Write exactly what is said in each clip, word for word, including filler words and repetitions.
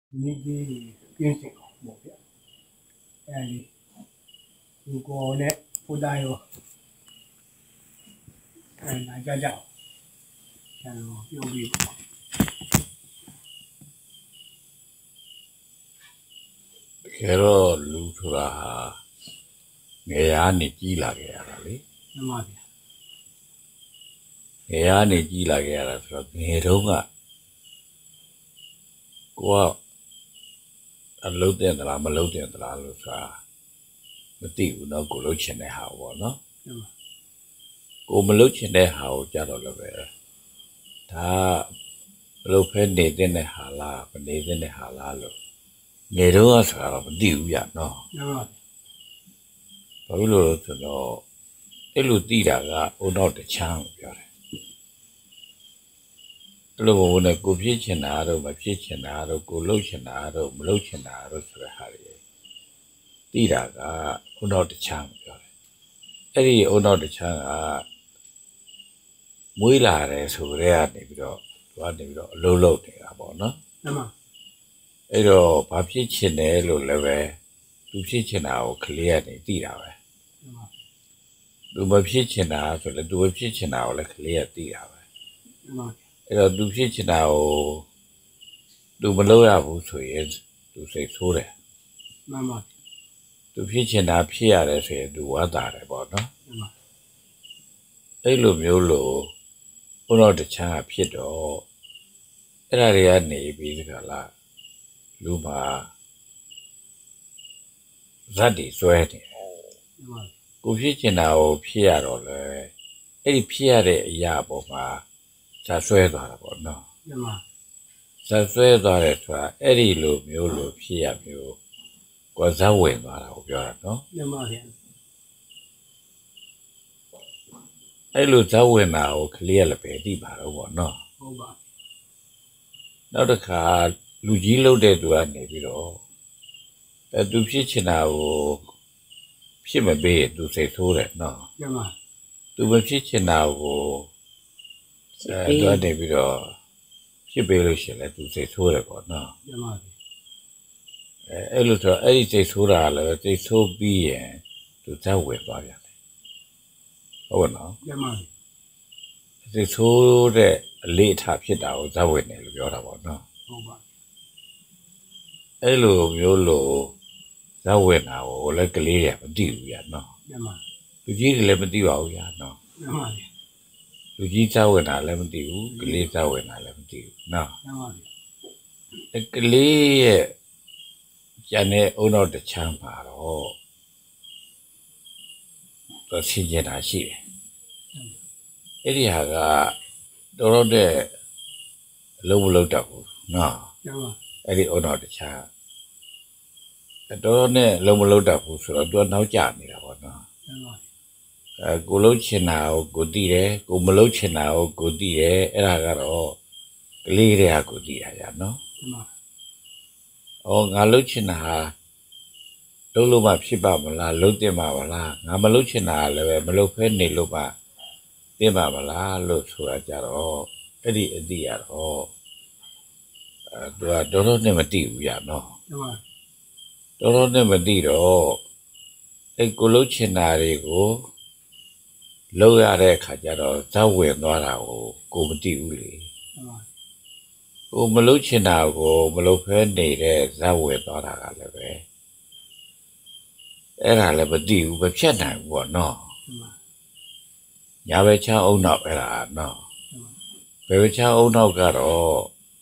你给变成目标，哎，如果呢不带有哎哪家家，像有比ကယ်တော့လူဆိုတာဟာငယ်ရာနေကြီးလာခဲ့ရတာလေ那么的， ငယ်ရာနေကြီးလာခဲ့ရတာဆိုတော့ငယ်တုန်းကကိုကအလုပ်တဲ့သလားမလုပ်တဲ့သလားလို့ဆိုတာမသိဘူးเนาะကိုလုပ်ချင်တဲ့ဟာပေါ့เนาะ那么ကိုမလုပ်ချင်တဲ့ဟာကိုကြတော့လည်းပဲဒါဘလို့ဖဲနေတဲ့ဟာလားမနေတဲ့ဟာလားလို့ငယ်တုန်းကဆိုတာတော့မသိဘူးဗျเนาะ那么的， ဘာလို့လဲဆိုတော့အဲ့လိုသိတာကအုံတော့တချမ်းကိုပြောတယ်အဲ့လိုဘုံနဲ့ကိုဖြစ်ချင်တာတော့မဖြစ်ချင်တာတော့ကိုလှုပ်ချင်တာတော့မလှုပ်ချင်တာတော့ဆိုတဲ့ဟာတွေသိတာကအုံတော့တချမ်းကိုပြောတယ်အဲ့ဒီအုံတော့တချမ်းကမွေးလာတယ်ဆိုတဲ့ကနေပြီးတော့သူကနေပြီးတော့အလုံးလုံးနေတာပေါ့နော်那么အဲ့တော့ဘာဖြစ်ချင်တယ်လို့လည်းပဲသူဖြစ်ချင်တာကိုကလေးကနေသိတာပဲ那么သူမဖြစ်ချင်တာဆိုလည်းသူမဖြစ်ချင်တာကိုလည်းကလေးကသိတာပဲ那么အဲ့တော့သူဖြစ်ချင်တာကိုသူမလုပ်ရဘူးဆိုရင်သူစိတ်ဆိုးတယ်那么သူဖြစ်ချင်တာဖြစ်ရတယ်ဆိုရင်သူဝမ်းသာတယ်ပေါ့နော်那么အဲ့လိုမျိုးလို့ဘုရားတချမ်းကဖြစ်တော့အဲ့ဒါတွေကနေပြီးဒီကလာလူမှာဇတ်တွေဆွဲတယ်那么ကိုဖြစ်ချင်တာကိုဖြစ်ရတော့လေအဲ့ဒီဖြစ်ရတဲ့အရာပေါ်မှာဇတ်ဆွဲသွားတာပေါ့နော်那么ဇတ်ဆွဲသွားတယ်ဆိုတာအဲ့ဒီလိုမျိုးလိုဖြစ်ရမျိုးကိုဇတ်ဝင်သွားတာကိုပြောတာနော်那么的， အဲ့လိုဇတ်ဝင်တာကိုကလေးရလည်းပဲသိပါတော့ပေါ့နော်好吧， နောက်တစ်ခါလူကြီးလှုပ်တဲ့သူကနေပြီးတော့အဲသူဖြစ်ချင်တာကိုဖြစ်မပေးသူစိတ်ဆိုးတယ်နော်那么သူမဖြစ်ချင်တာကိုအဲသူကနေပြီးတော့ဖြစ်ပေးလို့ရှိရင်လည်းသူစိတ်ဆိုးတယ်ပေါ့နော်那么的， အဲအဲ့လိုဆိုအဲ့ဒီစိတ်ဆိုးတာလည်းစိတ်ဆိုးပြီးရင်သူဇက်ဝင်သွားပြန်တယ်ဟုတ်နော်那么的， စိတ်ဆိုးတဲ့အလေးအထားဖြစ်တာကိုဇက်ဝင်တယ်လို့ပြောတာပေါ့နော်好吧， အဲ့လိုမျိုးလို့ဇက်ဝင်တာကိုလည်းကလေးတွေမသိဘူးရနော်那么လူကြီးတွေလည်းမသိပါဘူးရနော်那么的， လူကြီးဇက်ဝင်တာလည်းမသိဘူးကလေးဇက်ဝင်တာလည်းမသိဘူးနော်那么的， အဲ့ကလေးရဲ့ကျန်တဲ့အုံတော့တချမ်းပါတော့သူရှင်းနေတာရှိတယ်အဲ့ဒီဟာကတော်တော်တဲ့အလုံးမလုံးတတ်ဘူးနော်那么အဲ့ဒီအုံတော့တချမ်းတော်တော်နဲ့လုံးမလုံးတတ်ဘူးဆိုတော့သူကနောက်ကျနေတာပေါ့နော်那么အဲကိုလုံးချင်တာကိုကိုသိတယ်ကိုမလုံးချင်တာကိုကိုသိတယ်အဲ့ဒါကတော့ကလေးတွေကကိုသိရရနော်那么အော်ငါလုံးချင်တာဟာလုံးလို့မှဖြစ်ပါမလားလုံးတင်ပါမလားငါမလုံးချင်တာလည်းပဲမလုံးဖဲနေလို့မှတင်ပါမလားလို့ဆိုတာကြတော့အဲ့ဒီအတိရတော့အဲသူကတော်တော်နဲ့မသိဘူးရနော်那么တော်တော်နဲ့မသိတော့အဲ့ကိုလုံးချင်တာတွေကိုလုံးရတဲ့အခါကျတော့ဇက်ဝင်သွားတာကိုကိုမသိဘူးလေ那么ကိုမလုံးချင်တာကိုမလုံးဖဲနေတဲ့ဇက်ဝင်သွားတာကလည်းပဲအဲ့ဒါလည်းမသိဘူးမဖြတ်နိုင်ဘူးပေါ့နော်那么ညာဘက်ချမ်းအုံနောက်အဲ့ဒါနော်ဘယ်ဘက်ချမ်းအုံနောက်ကတော့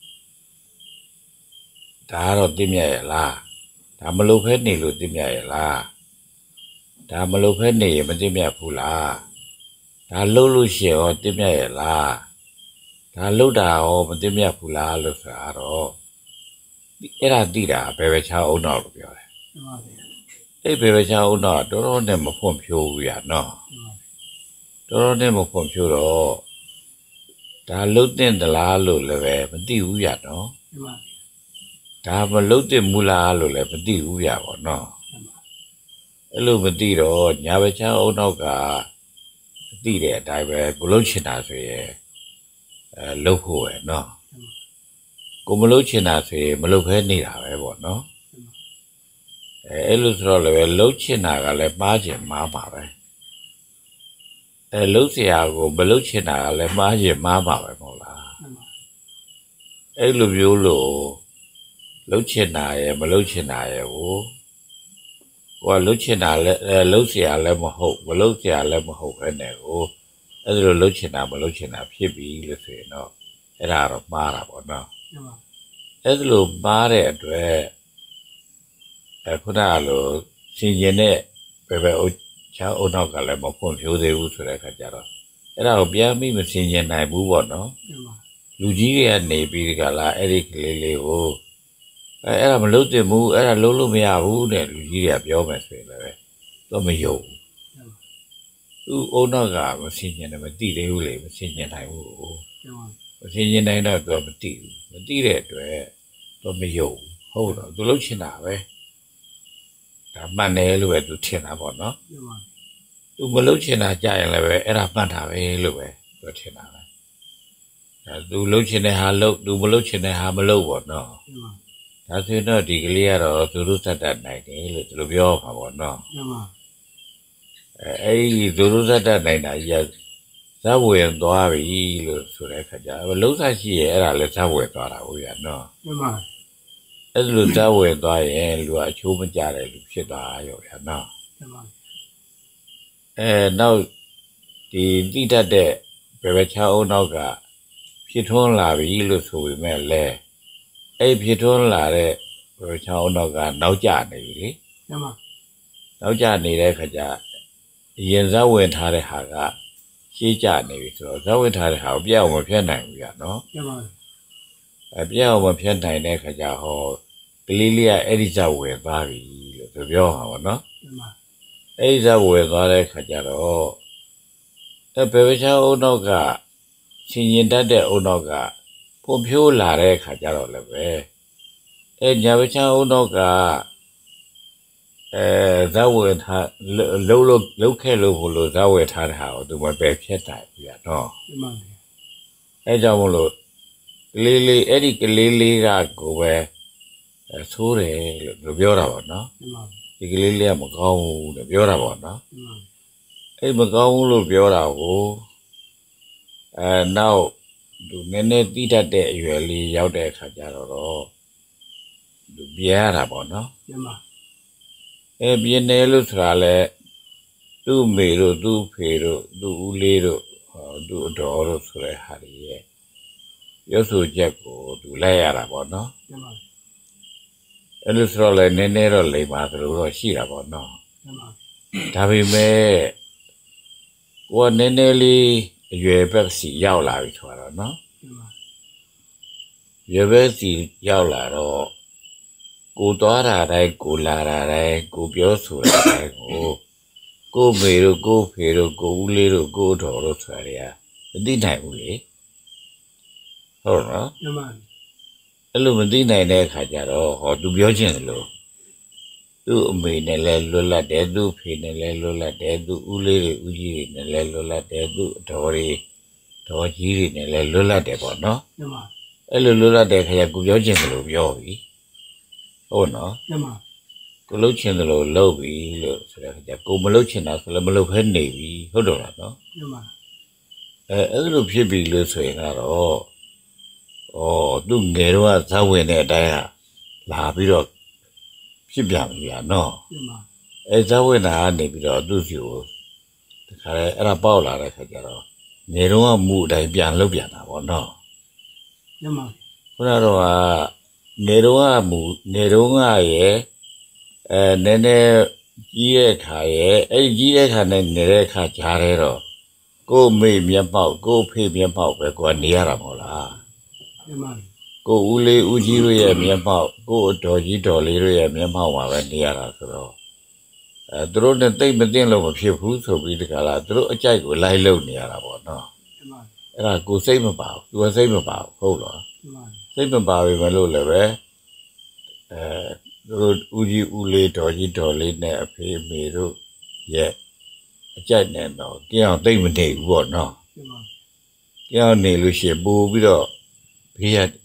ဒါကတော့သိမြတ်ရဲ့လားဒါမလုံးဖဲနေလို့သိမြတ်ရဲ့လားဒါမလုံးဖဲနေရင်မသိမြတ်ဘူးလားဒါလှုပ်လို့ရှိရင်ရောသိမြတ်ရဲ့လားဒါလှုပ်တာရောမသိမြတ်ဘူးလားလို့ဆိုတော့အဲ့ဒါသိတာဘယ်ဘက်ချမ်းအုံနောက်လို့ပြောတယ်那么的， အဲ့ဘယ်ဘက်ချမ်းအုံနောက်တော်တော်နဲ့မဖွံ့ဖြိုးဘူးရနော်တော်တော်နဲ့မဖွံ့ဖြိုးတော့ဒါလှုပ်တဲ့သလားလို့လည်းပဲမသိဘူးရနော်那么ဒါမလှုပ်တဲ့မူလားလို့လည်းမသိဘူးရပါတော့အဲ့လိုမသိတော့ညာဘက်ချမ်းအုံနောက်ကသိတဲ့အတိုင်းပဲကိုလုံးချင်တာဆိုရင်အဲလှုပ်ဖို့ပဲနော်ကိုမလို့ချင်တာဆိုရင်မလို့ဖဲနေတာပဲပေါ့နော်အဲအဲ့လိုဆိုတော့လည်းလှုပ်ချင်တာကလည်းမှားချင်မှားပါပဲအဲလှုပ်เสียကိုမလှုပ်ချင်တာကလည်းမှားချင်မှားပါပဲမဟုတ်လားအဲ့လိုမျိုးလို့လှုပ်ချင်တာရဲ့မလှုပ်ချင်တာရဲ့ကိုကိုကလှုပ်ချင်တာလည်းလှုပ်เสียလည်းမဟုတ်မလှုပ်เสียလည်းမဟုတ်ပဲနဲ့ကိုအဲ့လိုလှုပ်ချင်တာမလှုပ်ချင်တာဖြစ်ပြီလို့ဆိုရင်တော့အဲ့ဒါတော့မှားတာပေါ့နော်အဲ့လိုမှားတဲ့အတွက်အခုနကလိုစင်ကျင်တဲ့ဘယ်ဘက်ချောင်းအုံနောက်ကလည်းမဖွံ့ဖြိုးသေးဘူးဆိုတဲ့အခါကျတော့အဲ့ဒါကိုပြန်ပြီးမစင်ကျင်နိုင်ဘူးပေါ့နော်လူကြီးတွေကနေပြီးဒီကလာအဲ့ဒီကလေးလေးကိုအဲအဲ့ဒါမလုပ်သင့်ဘူးအဲ့ဒါလုပ်လို့မရဘူးတဲ့လူကြီးတွေကပြောမယ်ဆိုရင်လည်းတော့မယုံဘူးသူအုံနောက်ကမစင်ကျင်တယ်မသိသေးဘူးလေမစင်ကျင်နိုင်ဘူးမစင်ကျင်နိုင်တော့သူကမသိဘူးမသိတဲ့အတွက်တော့မယုံဟုတ်တော့သူလုပ်ချင်တာပဲဒါမှန်တယ်လို့ပဲသူထင်တာပေါ့နော်သူမလုပ်ချင်တာကြရင်လည်းပဲအဲ့ဒါမှန်တာပဲလို့ပဲသူထင်တာပဲဒါသူလုပ်ချင်တဲ့ဟာလုပ်သူမလုပ်ချင်တဲ့ဟာမလုပ်ပေါ့နော်ဒါဆိုရင်တော့ဒီကလေးကတော့သူတို့သက်တတ်နိုင်တယ်လို့သူတို့ပြောပါပေါ့နော်အဲအဲ့ဒီသူတို့သက်တတ်နိုင်တာကြီးဇာဝင်သွားပြီလို့ဆိုတဲ့အခါကျတော့လုံးစားရှိရဲ့အဲ့ဒါလည်းဇာဝင်သွားတာဟုတ်ရနော်အဲ့လိုဇာဝင်သွားရင်လူကအချိုးမကြတဲ့လူဖြစ်သွားရောဗျာနော်အဲနောက်ဒီတိတတ်တဲ့ဘယ်ဘက်ချောင်းအုံနောက်ကဖြစ်ထွန်းလာပြီလို့ဆိုပေမဲ့လည်းအဲ့ဖြစ်ထွန်းလာတဲ့ဘယ်ဘက်ချောင်းအုံနောက်ကနောက်ကျနေပြီလေနောက်ကျနေတဲ့ခါကျရင်ဇာဝင်ထားတဲ့ဟာကရှေးကြနေပြီဆိုတော့ဇာဝင်ထားတဲ့ဟာကိုပြအောင်မဖြတ်နိုင်ဘူးဗျာနော်အဲပြအောင်မဖြတ်နိုင်တဲ့ခါကျဟောကလေးလေးကအဲ့ဒီဇာဝင်သွားပြီလို့သူပြောမှာပေါ့နော်အဲ့ဒီဇာဝင်သွားတဲ့ခါကျတော့အဲဘယ်ဘက်ချောင်းအုံနောက်ကရှင်ရင်တတ်တဲ့အုံနောက်ကဖွံ့ဖြိုးလာတဲ့ခါကျတော့လည်းပဲအဲညာဘက်ချောင်းအုံနောက်ကအဲဇာဝေထားလုံးလုံးလုံးခဲ့လို့ဘလို့ဇာဝေထားတဲ့ဟာကိုသူမပယ်ဖြတ်တာပြတော့အဲကြောင့်မလို့ကလေးလေးအဲ့ဒီကလေးလေးကကိုပဲဆိုးတယ်လို့ပြောတာပေါ့နော်ဒီကလေးလေးကမကောင်းဘူးလို့ပြောတာပေါ့နော်အဲ့မကောင်းဘူးလို့ပြောတာကိုအဲနောက်သူနည်းနည်းတိတတ်တဲ့အရွယ်လေးရောက်တဲ့အခါကျတော့သူပြရတာပေါ့နော်အဲပြင်းတယ်လို့ဆိုတာလဲသူ့မေတို့သူ့ဖေတို့သူ့ဦးလေးတို့သူ့အတော်တို့ဆိုတဲ့ဟာတွေရဲ့ရုပ်ဆိုချက်ကိုသူလိုက်ရတာပေါ့နော်အဲလိုဆိုတော့လဲနည်းနည်းတော့လိမ္မာသလိုတော့ရှိတာပေါ့နော်ဒါပေမဲ့ကိုကနည်းနည်းလေးအရွယ်ဘက်စီရောက်လာပြီဆိုတော့နော်ရွယ်ဘက်စီရောက်လာတော့ကိုသွားတာတိုင်းကိုလာတာတိုင်းကိုပြောဆိုတာတိုင်းကိုကိုမေတို့ကိုဖေတို့ကိုဦးလေးတို့ကိုတော်တို့ဆိုရယ်မသိနိုင်ဘူးလေဟုတ်နော်အဲ့လိုမသိနိုင်တဲ့အခါကျတော့ဟောသူပြောချင်တယ်လို့သူ့အမေနဲ့လည်းလွတ်လပ်တယ်သူ့ဖေနဲ့လည်းလွတ်လပ်တယ်သူ့ဦးလေးတွေဦးကြီးတွေနဲ့လည်းလွတ်လပ်တယ်သူ့အတော်တွေတော်ကြီးတွေနဲ့လည်းလွတ်လပ်တယ်ပေါ့နော်အဲ့လိုလွတ်လပ်တဲ့ခါကျကိုပြောချင်တယ်လို့ပြောပြီဟုတ်နော်ကိုလှုပ်ချင်တယ်လို့လှုပ်ပြီလို့ဆိုတဲ့ခါကျကိုမလှုပ်ချင်တာဆိုလည်းမလှုပ်ဖဲနေပြီဟုတ်တော့လားနော်အဲအဲ့လိုဖြစ်ပြီလို့ဆိုရင်ကတော့ဩသူငယ်တော့ဇာဝင်တဲ့အတိုင်းဟာလာပြီးတော့ဖြစ်ပြန်ပြီဗျာနော်အဲဇာဝင်တာကနေပြီးတော့သူ့စီကိုတခါလေအဲ့ဒါပေါက်လာတဲ့ခါကျတော့ငယ်တော့ကမူအတိုင်းပြန်လှုပ်ပြန်တာပေါ့နော်ခုနတော့ကနေတော့ကမူနေတော့ကရဲ့အဲနည်းနည်းကြီးတဲ့ခါရဲ့အဲ့ကြီးတဲ့ခါနဲ့နေတဲ့ခါကြားရဲတော့ကို့မေမျက်ပေါက်ကို့ဖေမျက်ပေါက်ပဲကိုကနေရတာမဟုတ်လားကိုဦးလေးဦးကြီးတို့ရဲ့မျက်ပေါက်ကိုအတော်ကြီးတော်လေးတို့ရဲ့မျက်ပေါက်မှာပဲနေရတာဆိုတော့အဲသူတို့နဲ့တိတ်မသိလို့မဖြစ်ဘူးဆိုပြီးတခါလားသူတို့အကြိုက်ကိုလိုက်လုံနေရတာပေါ့နော်အဲ့ဒါကိုစိတ်မပါဘူးသူကစိတ်မပါဘူးဟုတ်လားစိတ်မပါပြီမလို့လည်းပဲအဲသူတို့ဦးကြီးဦးလေးတော်ကြီးတော်လေးနဲ့အဖေအမေတို့ရဲ့အကြိုက်နဲ့တော့ကြောင်တိတ်မနေဘူးပေါ့နော်ကြောင်နေလို့ရှိရင်ပို့ပြီးတော့ဘေးရ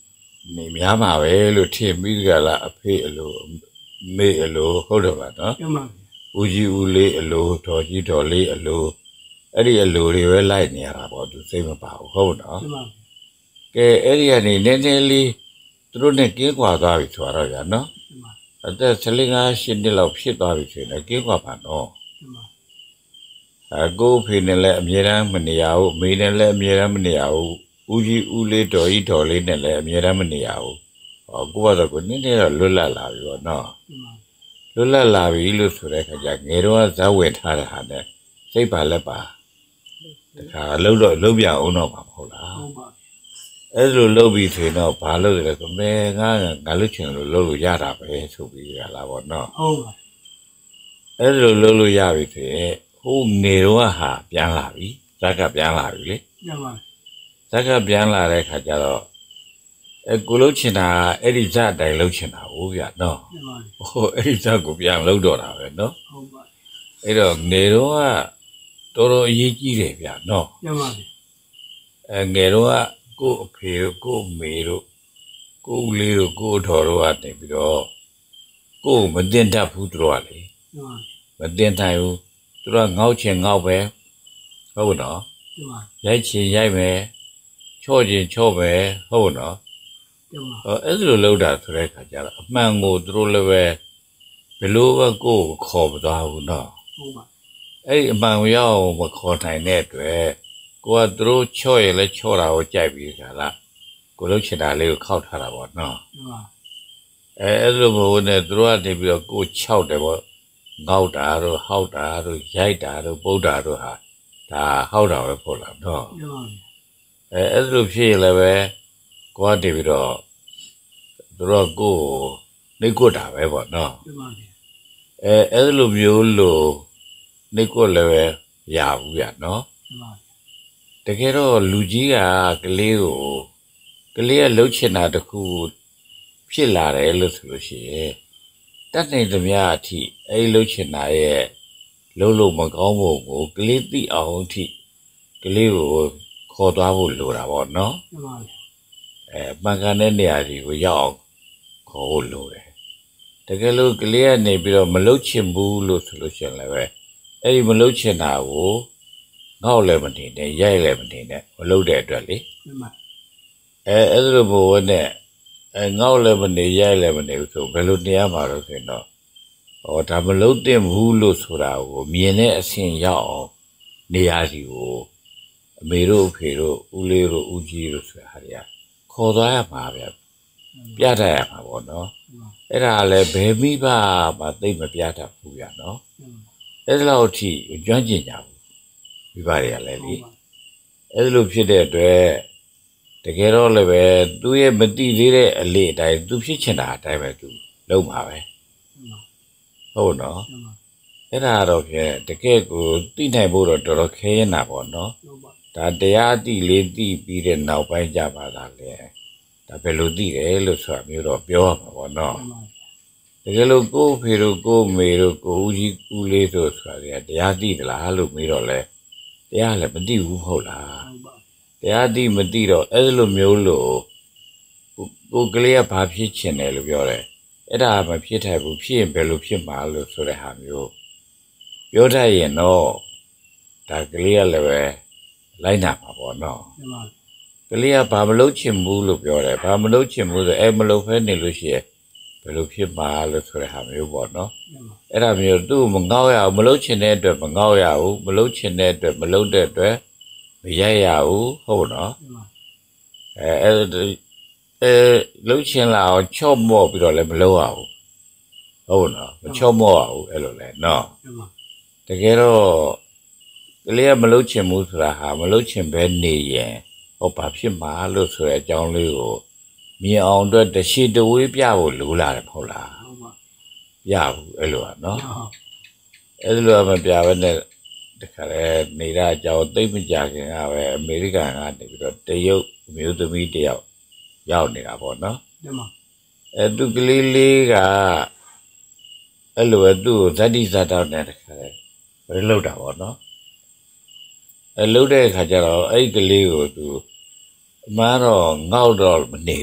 နေများမှာပဲလို့ထင်ပြီးကြလားအဖေအလိုမေအလိုဟုတ်တယ်ပါနော်ကျမဦးကြီးဦးလေးအလိုတော်ကြီးတော်လေးအလိုအဲ့ဒီအလိုတွေပဲလိုက်နေရတာပေါ့သူစိတ်မပါဘူးဟုတ်နော်ကျမကဲအဲ့ဒီကနေနည်းနည်းလေးသူတို့နဲ့ကင်းကွာသွားပြီဆိုတော့ဗျာနော်ကျမအသက်ဆယ်လေးငါးရှစ်နှစ်လောက်ဖြစ်သွားပြီဆိုရင်ကင်းကွာပါနော်ကျမအကိုဖေနဲ့လည်းအမြဲတမ်းမနေရဘူးအမေနဲ့လည်းအမြဲတမ်းမနေရဘူးဦးကြီးဦးလေးတော်ကြီးတော်လေးနဲ့လည်းအမြဲတမ်းမနေရဘူးဟောကိုကတော့ကိုနည်းနည်းတော့လွတ်လပ်လာပြီပေါ့နော်ကျမလွတ်လပ်လာပြီလို့ဆိုတဲ့အခါကျငယ်တော့ဇာတ်ဝင်ထားတဲ့ဟာနဲ့စိတ်ပါလက်ပါတခါလှုပ်တော့လှုပ်ပြအောင်တော့မှာမဟုတ်လားဟုတ်ပါအဲ့လိုလှုပ်ပြီးဆိုရင်တော့ဘာလို့လဲဆိုမဲငါငါလှုပ်ချင်လို့လှုပ်လို့ရတာပဲဆိုပြီးရလာပေါ့နော်ဟုတ်ပါအဲ့လိုလှုပ်လို့ရပြီဆိုရင်ဟိုငယ်တော့ဟာပြန်လာပြီဇက်ကပြန်လာပြီလေကျမဇက်ကပြန်လာတဲ့အခါကျတော့အဲကိုလှုပ်ချင်တာအဲ့ဒီဇက်အတိုင်းလှုပ်ချင်တာဟုတ်ဗျနော်ကျမဟိုအဲ့ဒီဇက်ကိုပြန်လှုပ်တော့တာပဲနော်ဟုတ်ပါအဲ့တော့ငယ်တော့ကတော်တော်အရေးကြီးတယ်ဗျနော်ကျမအဲငယ်တော့ကကို့အဖေတို့ကို့အမေတို့ကို့ဦးလေးတို့ကို့အတော်တို့ကနေပြီးတော့ကို့မတင်တတ်ဘူးသူတို့ကလေကျမမတင်တိုင်းဘူးသူတို့ကငေါ့ချင်ငေါ့ပဲဟုတ်နော်ကျမရိုက်ချင်ရိုက်မယ်ချော့ချင်ချော့မယ်ဟုတ်နော်ကျမဟောအဲ့လိုလုပ်တာဆိုတဲ့ခါကျတော့အမှန်ကိုသူတို့လည်းပဲဘယ်လိုပဲကိုယ်ကိုခေါ်မသွားဘူးနော်ဟုတ်ပါအဲ့ဒီအမှန်ကိုရောက်မခေါ်နိုင်တဲ့အတွက်ကိုကသူတို့ချော့ရလဲချော့တာကိုကြိုက်ပြီးခါလားကိုလှုပ်ချင်တာလေးကိုခောက်ထားတာပေါ့နော်ကျမအဲအဲ့လိုမျိုးနဲ့သူတို့ကနေပြီးတော့ကိုခြောက်တယ်ပေါ့ငေါက်တာတို့ဟောက်တာတို့ရိုက်တာတို့ပုတ်တာတို့ဟာဒါဟောက်တာပဲပေါ့လားနော်ကျမအဲအဲ့လိုဖြစ်ရင်လည်းပဲကိုကနေပြီးတော့သူတို့ကကိုနှိတ်ကွတာပဲပေါ့နော်ကျမအဲအဲ့လိုမျိုးလို့နှိတ်ကွလည်းပဲရဘူးဗျနော်ကျမတကယ်တော့လူကြီးကကလေးကိုကလေးကလှုပ်ချင်တာတခုဖြစ်လာတယ်လို့ဆိုလို့ရှိရင်တတ်နိုင်သမျှအထိအဲ့လှုပ်ချင်တာရဲ့လှုပ်လို့မကောင်းဖို့ကိုကလေးသိအောင်အထိကလေးကိုခေါ်သွားဖို့လိုတာပေါ့နော်ကျမအဲပန်ကန်တဲ့နေရာကြီးကိုရောက်အောင်ခေါ်ဖို့လိုတယ်တကယ်လို့ကလေးကနေပြီးတော့မလှုပ်ချင်ဘူးလို့ဆိုလို့ရှိရင်လည်းပဲအဲ့ဒီမလှုပ်ချင်တာကိုငေါ့လည်းမနေနဲ့ရိုက်လည်းမနေနဲ့မလှုပ်တဲ့အတွက်လေကျမအဲအဲ့လိုဘဝနဲ့အဲငေါ့လည်းမနေရိုက်လည်းမနေဘူးဆိုဘယ်လိုနေရမှာလို့ဆိုရင်တော့ဟောဒါမလုပ်သင့်ဘူးလို့ဆိုတာကိုမြင်တဲ့အဆင့်ရောက်အောင်နေရာစီကိုအမေတို့အဖေတို့ဦးလေးတို့ဦးကြီးတို့ဆိုတာဟာတွေကခေါ်သွားရမှာဗျပြတတ်ရမှာပေါ့နော်အဲ့ဒါလည်းဘယ်မိဘမှသိမပြတတ်ဘူးဗျနော်အဲ့ဒါလောက်ထိကျွမ်းကျင်ကြဘူးမိဘတွေကလည်းလေအဲ့လိုဖြစ်တဲ့အတွက်တကယ်တော့လည်းပဲသူ့ရဲ့မတိသေးတဲ့အလေးအတိုင်းသူဖြစ်ချင်တာအတိုင်းပဲသူလုပ်မှာပဲဟုတ်နော်အဲ့ဒါတော့ဖြင့်တကယ်ကိုသိနိုင်ဖို့တော့တော်တော်ခဲရင်တာပေါ့နော်ဒါတရားတိလေးသိပြီးတဲ့နောက်ပိုင်းကြပါလားလေဒါဘယ်လိုသိတယ်လို့ဆိုတာမျိုးတော့ပြောရမှာပေါ့နော်တကယ်လို့ကို့ဖေတို့ကို့မေတို့ကိုဦးကြီးဦးလေးတို့ဆိုတာတရားသိသလားလို့မေးတော့လဲတရားလည်းမသိဘူးဟုတ်လားတရားသိမသိတော့အဲ့လိုမျိုးလို့ကိုကလေးကဘာဖြစ်ချင်တယ်လို့ပြောတယ်အဲ့ဒါမဖြစ်ထိုက်ဘူးဖြစ်ရင်ဘယ်လိုဖြစ်မှာလို့ဆိုတဲ့ဟာမျိုးပြောတတ်ရင်တော့ဒါကလေးကလည်းပဲလိုက်နာမှာပေါ့နော်ကလေးကဘာမလုပ်ချင်ဘူးလို့ပြောတယ်ဘာမလုပ်ချင်ဘူးဆိုအဲ့မလုပ်ဖဲနေလို့ရှိရင်ဘယ်လိုဖြစ်မှာလို့ဆိုတဲ့ဟာမျိုးပေါ့နော်အဲ့ဒါမျိုးသူ့မငေါ့ရဘူးမလုပ်ချင်တဲ့အတွက်မငေါ့ရဘူးမလုပ်ချင်တဲ့အတွက်မလုပ်တဲ့အတွက်မရိုက်ရဘူးဟုတ်နော်အဲအဲအဲလှုပ်ချင်လာအောင်ချော့မော့ပြီးတော့လည်းမလုပ်ရဘူးဟုတ်နော်မချော့မော့ရဘူးအဲ့လိုလဲနော်တကယ်တော့ကလေးကမလှုပ်ချင်ဘူးဆိုတာဟာမလှုပ်ချင်ပဲနေရင်ဟောဘာဖြစ်မှာလို့ဆိုတဲ့အကြောင်းလေးကိုမြင်အောင်အတွက်တရှိတဝေးပြဖို့လိုလာတယ်မဟုတ်လားပြဘူးအဲ့လိုอ่ะနော်အဲ့လိုမပြဘဲနဲ့တခါလေနေရအကြောင်းသိမကြခင်ကပဲအမေရိကန်ကနေပြီးတော့တရုတ်မျိုးသမီးတယောက်ရောက်နေတာပေါ့နော်အဲသူကလေးလေးကအဲ့လိုပဲသူ့ကိုဇာတိဇာတောက်နဲ့တခါလေဘယ်လောက်တာပေါ့နော်အဲလှုပ်တဲ့အခါကျတော့အဲ့ဒီကလေးကိုသူအမှန်တော့ငေါ့တော့မနေဘူး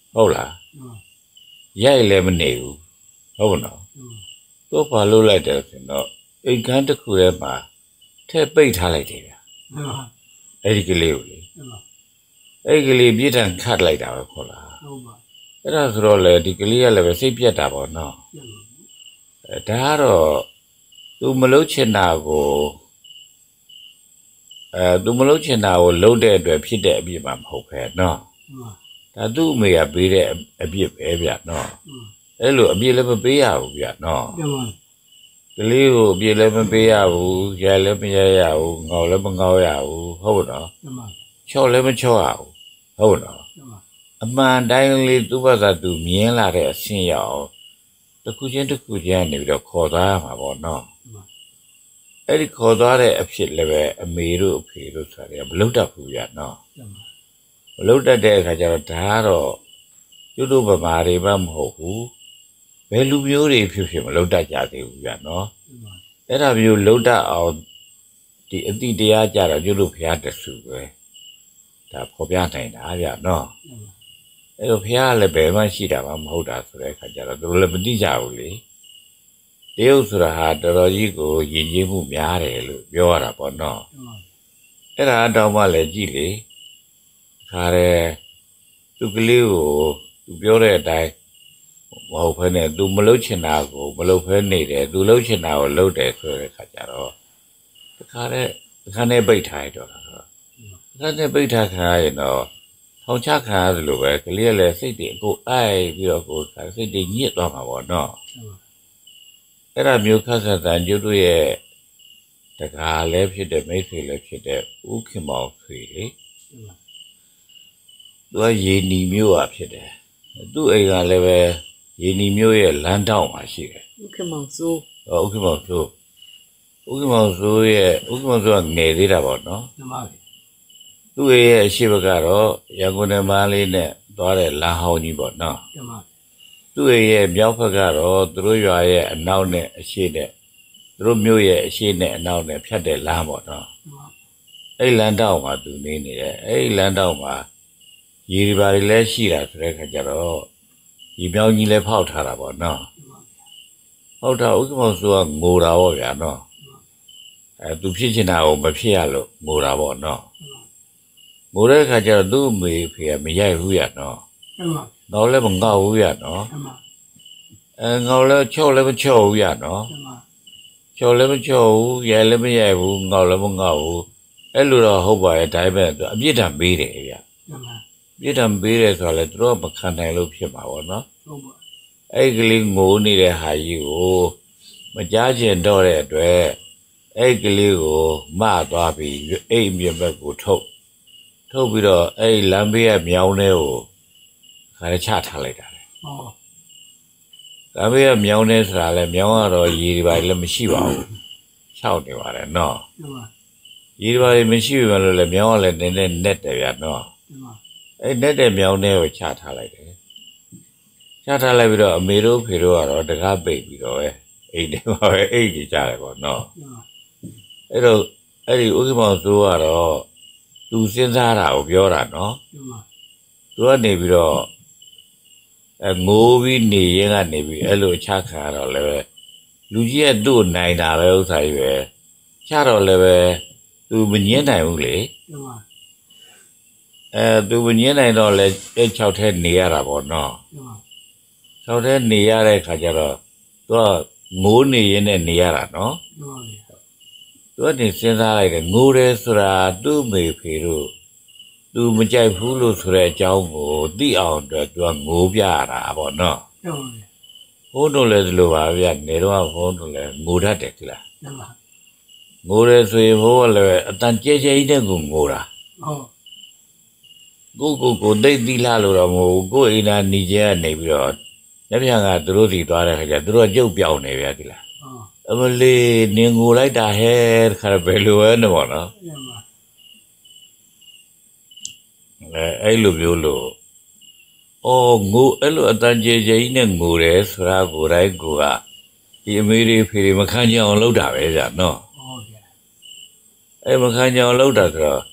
ဟုတ်လားရိုက်လည်းမနေဘူးဟုတ်နော်သူဘာလို့လိုက်တယ်ဆိုတော့အိမ်ခန်းတစ်ခုထဲမှာထဲပိတ်ထားလိုက်တယ်ဗျအဲ့ဒီကလေးကိုလေအဲ့ဒီကလေးပြစ်ဒဏ်ခတ်လိုက်တာပဲခေါ်လားဟုတ်ပါအဲ့ဒါဆိုတော့လေဒီကလေးကလည်းပဲစိတ်ပြတ်တာပေါ့နော်အဲဒါကတော့သူမလုပ်ချင်တာကိုအဲသူမလုပ်ချင်တာကိုလုပ်တဲ့အတွက်ဖြစ်တဲ့အပြစ်မှမဟုတ်ပဲနော်ဒါသူ့အမေကပေးတဲ့အပြစ်ပဲဗျနော်အဲ့လိုအပြစ်လည်းမပေးရဘူးဗျနော်ကလေးကိုအပြစ်လည်းမပေးရဘူးရိုက်လည်းမရိုက်ရဘူးငေါလည်းမငေါရဘူးဟုတ်နော်ချော့လည်းမချော့ရဘူးဟုတ်နော်အမှန်တိုင်းလေးသူ့ဘာသာသူမြင်လာတဲ့အဆင့်ရောက်တစ်ခုချင်းတစ်ခုချင်းနေပြီးတော့ခေါ်သွားရမှာပေါ့နော်အဲ့ဒီခေါ်သွားတဲ့အဖြစ်လည်းပဲအမေတို့အဖေတို့ဆိုတယ်မလုပ်တတ်ဘူးဗျနော်မလုပ်တတ်တဲ့အခါကျတော့ဒါကတော့ကျွတ်တို့ဗမာတွေမှမဟုတ်ဘူးဘယ်လူမျိုးတွေဖြစ်ဖြစ်မလုပ်တတ်ကြသေးဘူးဗျနော်အဲ့ဒါမျိုးလုပ်တတ်အောင်ဒီအတိတရားကြတော့ကျွတ်တို့ဘုရားတဆူပဲဒါဖော်ပြနိုင်တာဗျနော်အဲ့တော့ဘုရားလည်းဘယ်မှရှိတာမှမဟုတ်တာဆိုတဲ့အခါကျတော့သူတို့လည်းမသိကြဘူးလေတရုတ်ဆိုတာဟာတော်တော်ကြီးကိုယဉ်ကျေးမှုများတယ်လို့ပြောရတာပေါ့နော်အဲ့ဒါတော့မှလည်းကြည့်လေခါရဲသူကလေးကိုသူပြောတဲ့အတိုင်းမဟုတ်ဘဲနဲ့သူမလုပ်ချင်တာကိုမလုပ်ဘဲနေတယ်သူလုပ်ချင်တာကိုလုပ်တယ်ဆိုတဲ့အခါကျတော့တခါတည်းတခါနဲ့ပိတ်ထားရတော့တာဆိုတခါနဲ့ပိတ်ထားခါရင်တော့ထောင်ချခံရတယ်လို့ပဲကလေးကလည်းစိတ်တွေအကိုအိုက်ပြီးတော့ကိုစိတ်တွေညစ်သွားမှာပေါ့နော်အဲ့ဒါမျိုးခက်ခက်တန်ကျွတ်တို့ရဲ့တကားလည်းဖြစ်တဲ့မိတ်ဆွေလည်းဖြစ်တဲ့ဦးခင်မောင်ဆွေလေသူကရေနီမျိုးอ่ะဖြစ်တယ်သူ့အိမ်ကလည်းပဲရေနီမျိုးရဲ့လမ်းတောက်မှာရှိတယ်ဦးခင်မောင်စိုးဟောဦးခင်မောင်စိုးဦးခင်မောင်စိုးရဲ့ဦးခင်မောင်စိုးကငယ်သေးတာပေါ့နော်မှန်ပါပြီသူ့ရဲ့အရှိဘကတော့ရန်ကုန်နယ်မလေးနဲ့သွားတဲ့လမ်းဟောင်းကြီးပေါ့နော်မှန်ပါသူ့ရဲ့မြောက်ဘက်ကတော့သူတို့ရွာရဲ့အနောက်နဲ့အရှိနဲ့သူတို့မြို့ရဲ့အရှိနဲ့အနောက်နဲ့ဖြတ်တဲ့လမ်းပေါ့နော်အဲ့လမ်းတောက်မှာသူနေနေတယ်အဲ့လမ်းတောက်မှာရေဒီပါတွေလည်းရှိတာဆိုတဲ့ခါကျတော့ဒီမြောင်းကြီးလည်းဖောက်ထားတာပေါ့နော်ဟုတ်တာဥက္ကမောင်စိုးကငိုတာပေါ့ဗျာနော်အဲသူဖြစ်ချင်တာကိုမဖြစ်ရလို့ငိုတာပေါ့နော်ငိုတဲ့ခါကျတော့သူ့အမေဖေကမရိုက်ဘူးရနော်တော့လည်းမငေါ့ဘူးရနော်အဲငေါ့လည်းချော့လည်းမချော့ဘူးရနော်ချော့လည်းမချော့ဘူးရိုက်လည်းမရိုက်ဘူးငေါ့လည်းမငေါ့ဘူးအဲ့လိုတော့ဟုတ်ပါရဲ့ဒါပေမဲ့အပြစ်ဒဏ်ပေးတယ်ဗျပြစ်ဒဏ်ပေးတယ်ဆိုတော့လေသူတို့မခံနိုင်လို့ဖြစ်မှာပေါ့နော်ဟုတ်ပါအဲ့ကလေးငိုနေတဲ့ဟာကြီးကိုမကြားကျင်တော့တဲ့အတွက်အဲ့ကလေးကိုမသွားပြီးအိမ်မြေဘက်ကိုထုတ်ထုတ်ပြီးတော့အဲ့လမ်းဘေးကမြောင်းထဲကိုခါရချထားလိုက်တာလေဟုတ်လမ်းဘေးကမြောင်းထဲဆိုတာလေမြောင်းကတော့ရေဒီပါလည်းမရှိပါဘူးခြောက်နေပါတယ်နော်ဟုတ်ပါရေဒီပါမရှိပြီမလို့လေမြောင်းကလည်းနည်းနည်းနက်တယ်ဗျာနော်ဟုတ်ပါအဲ့နဲ့တဲ့မြောင်းထဲကိုချထားလိုက်တယ်ချထားလိုက်ပြီးတော့အမေတို့ဖေတို့ကတော့တကားပိတ်ပြီးတော့ပဲအိမ်ထဲမှာပဲအိတ်ကြီးကြတယ်ပေါ့နော်အဲ့တော့အဲ့ဒီဥက္ကမောင်စိုးကတော့သူစဉ်းစားတာကိုပြောတာနော်သူကနေပြီးတော့အဲငိုးပြီးနေရင်ကနေပြီးအဲ့လိုချခံရတော့လည်းပဲလူကြီးကသူ့နိုင်တာပဲဥစ္စာကြီးပဲချတော့လည်းပဲသူမငင်းနိုင်ဘူးလေအဲသူမငင်းနိုင်တော့လဲအဲ့၆ထဲနေရတာပေါ့နော်၆ထဲနေရတဲ့ခါကျတော့သူကငိုးနေရင်နဲ့နေရတာနော်သူကနေစဉ်းစားလိုက်တယ်ငိုးတယ်ဆိုတာသူ့မေဖေတို့သူမကြိုက်ဘူးလို့ဆိုတဲ့အကြောင်းကိုသိအောင်အတွက်သူကငိုးပြရတာပေါ့နော်ဘုန်းတော်လည်းဒီလိုပါဗျနေတော့ဘုန်းတော်လည်းငိုတတ်တယ်ကြလားငိုတယ်ဆိုရင်ဘိုးကလည်းအတန်ကြဲကြဲကြီးနဲ့ကိုငိုတာဟုတ်ကိုကိုကိုတိတ်သီးလာလို့တော့မဟုတ်ဘူးကိုအိမ်သားနေကျကနေပြီးတော့လက်ပြန်ကသူတို့စီသွားတဲ့ခါကျသူတို့ကကြုတ်ပြောင်းနေဗျာဒီလားအမလေးနင်ငိုလိုက်တာဟဲ့ခါဘယ်လိုလဲနော်နော်အဲအဲ့လိုမျိုးလို့အော်ငိုအဲ့လိုအတန်ကြဲကြဲကြီးနဲ့ငိုတယ်ဆိုတာကိုယ်တိုင်းကိုကဒီအမေတွေဖေတွေမခံကြအောင်လုပ်တာပဲဗျာနော်ဟုတ်ဗျာအဲ့မခံကြအောင်လုပ်တာဆိုတော့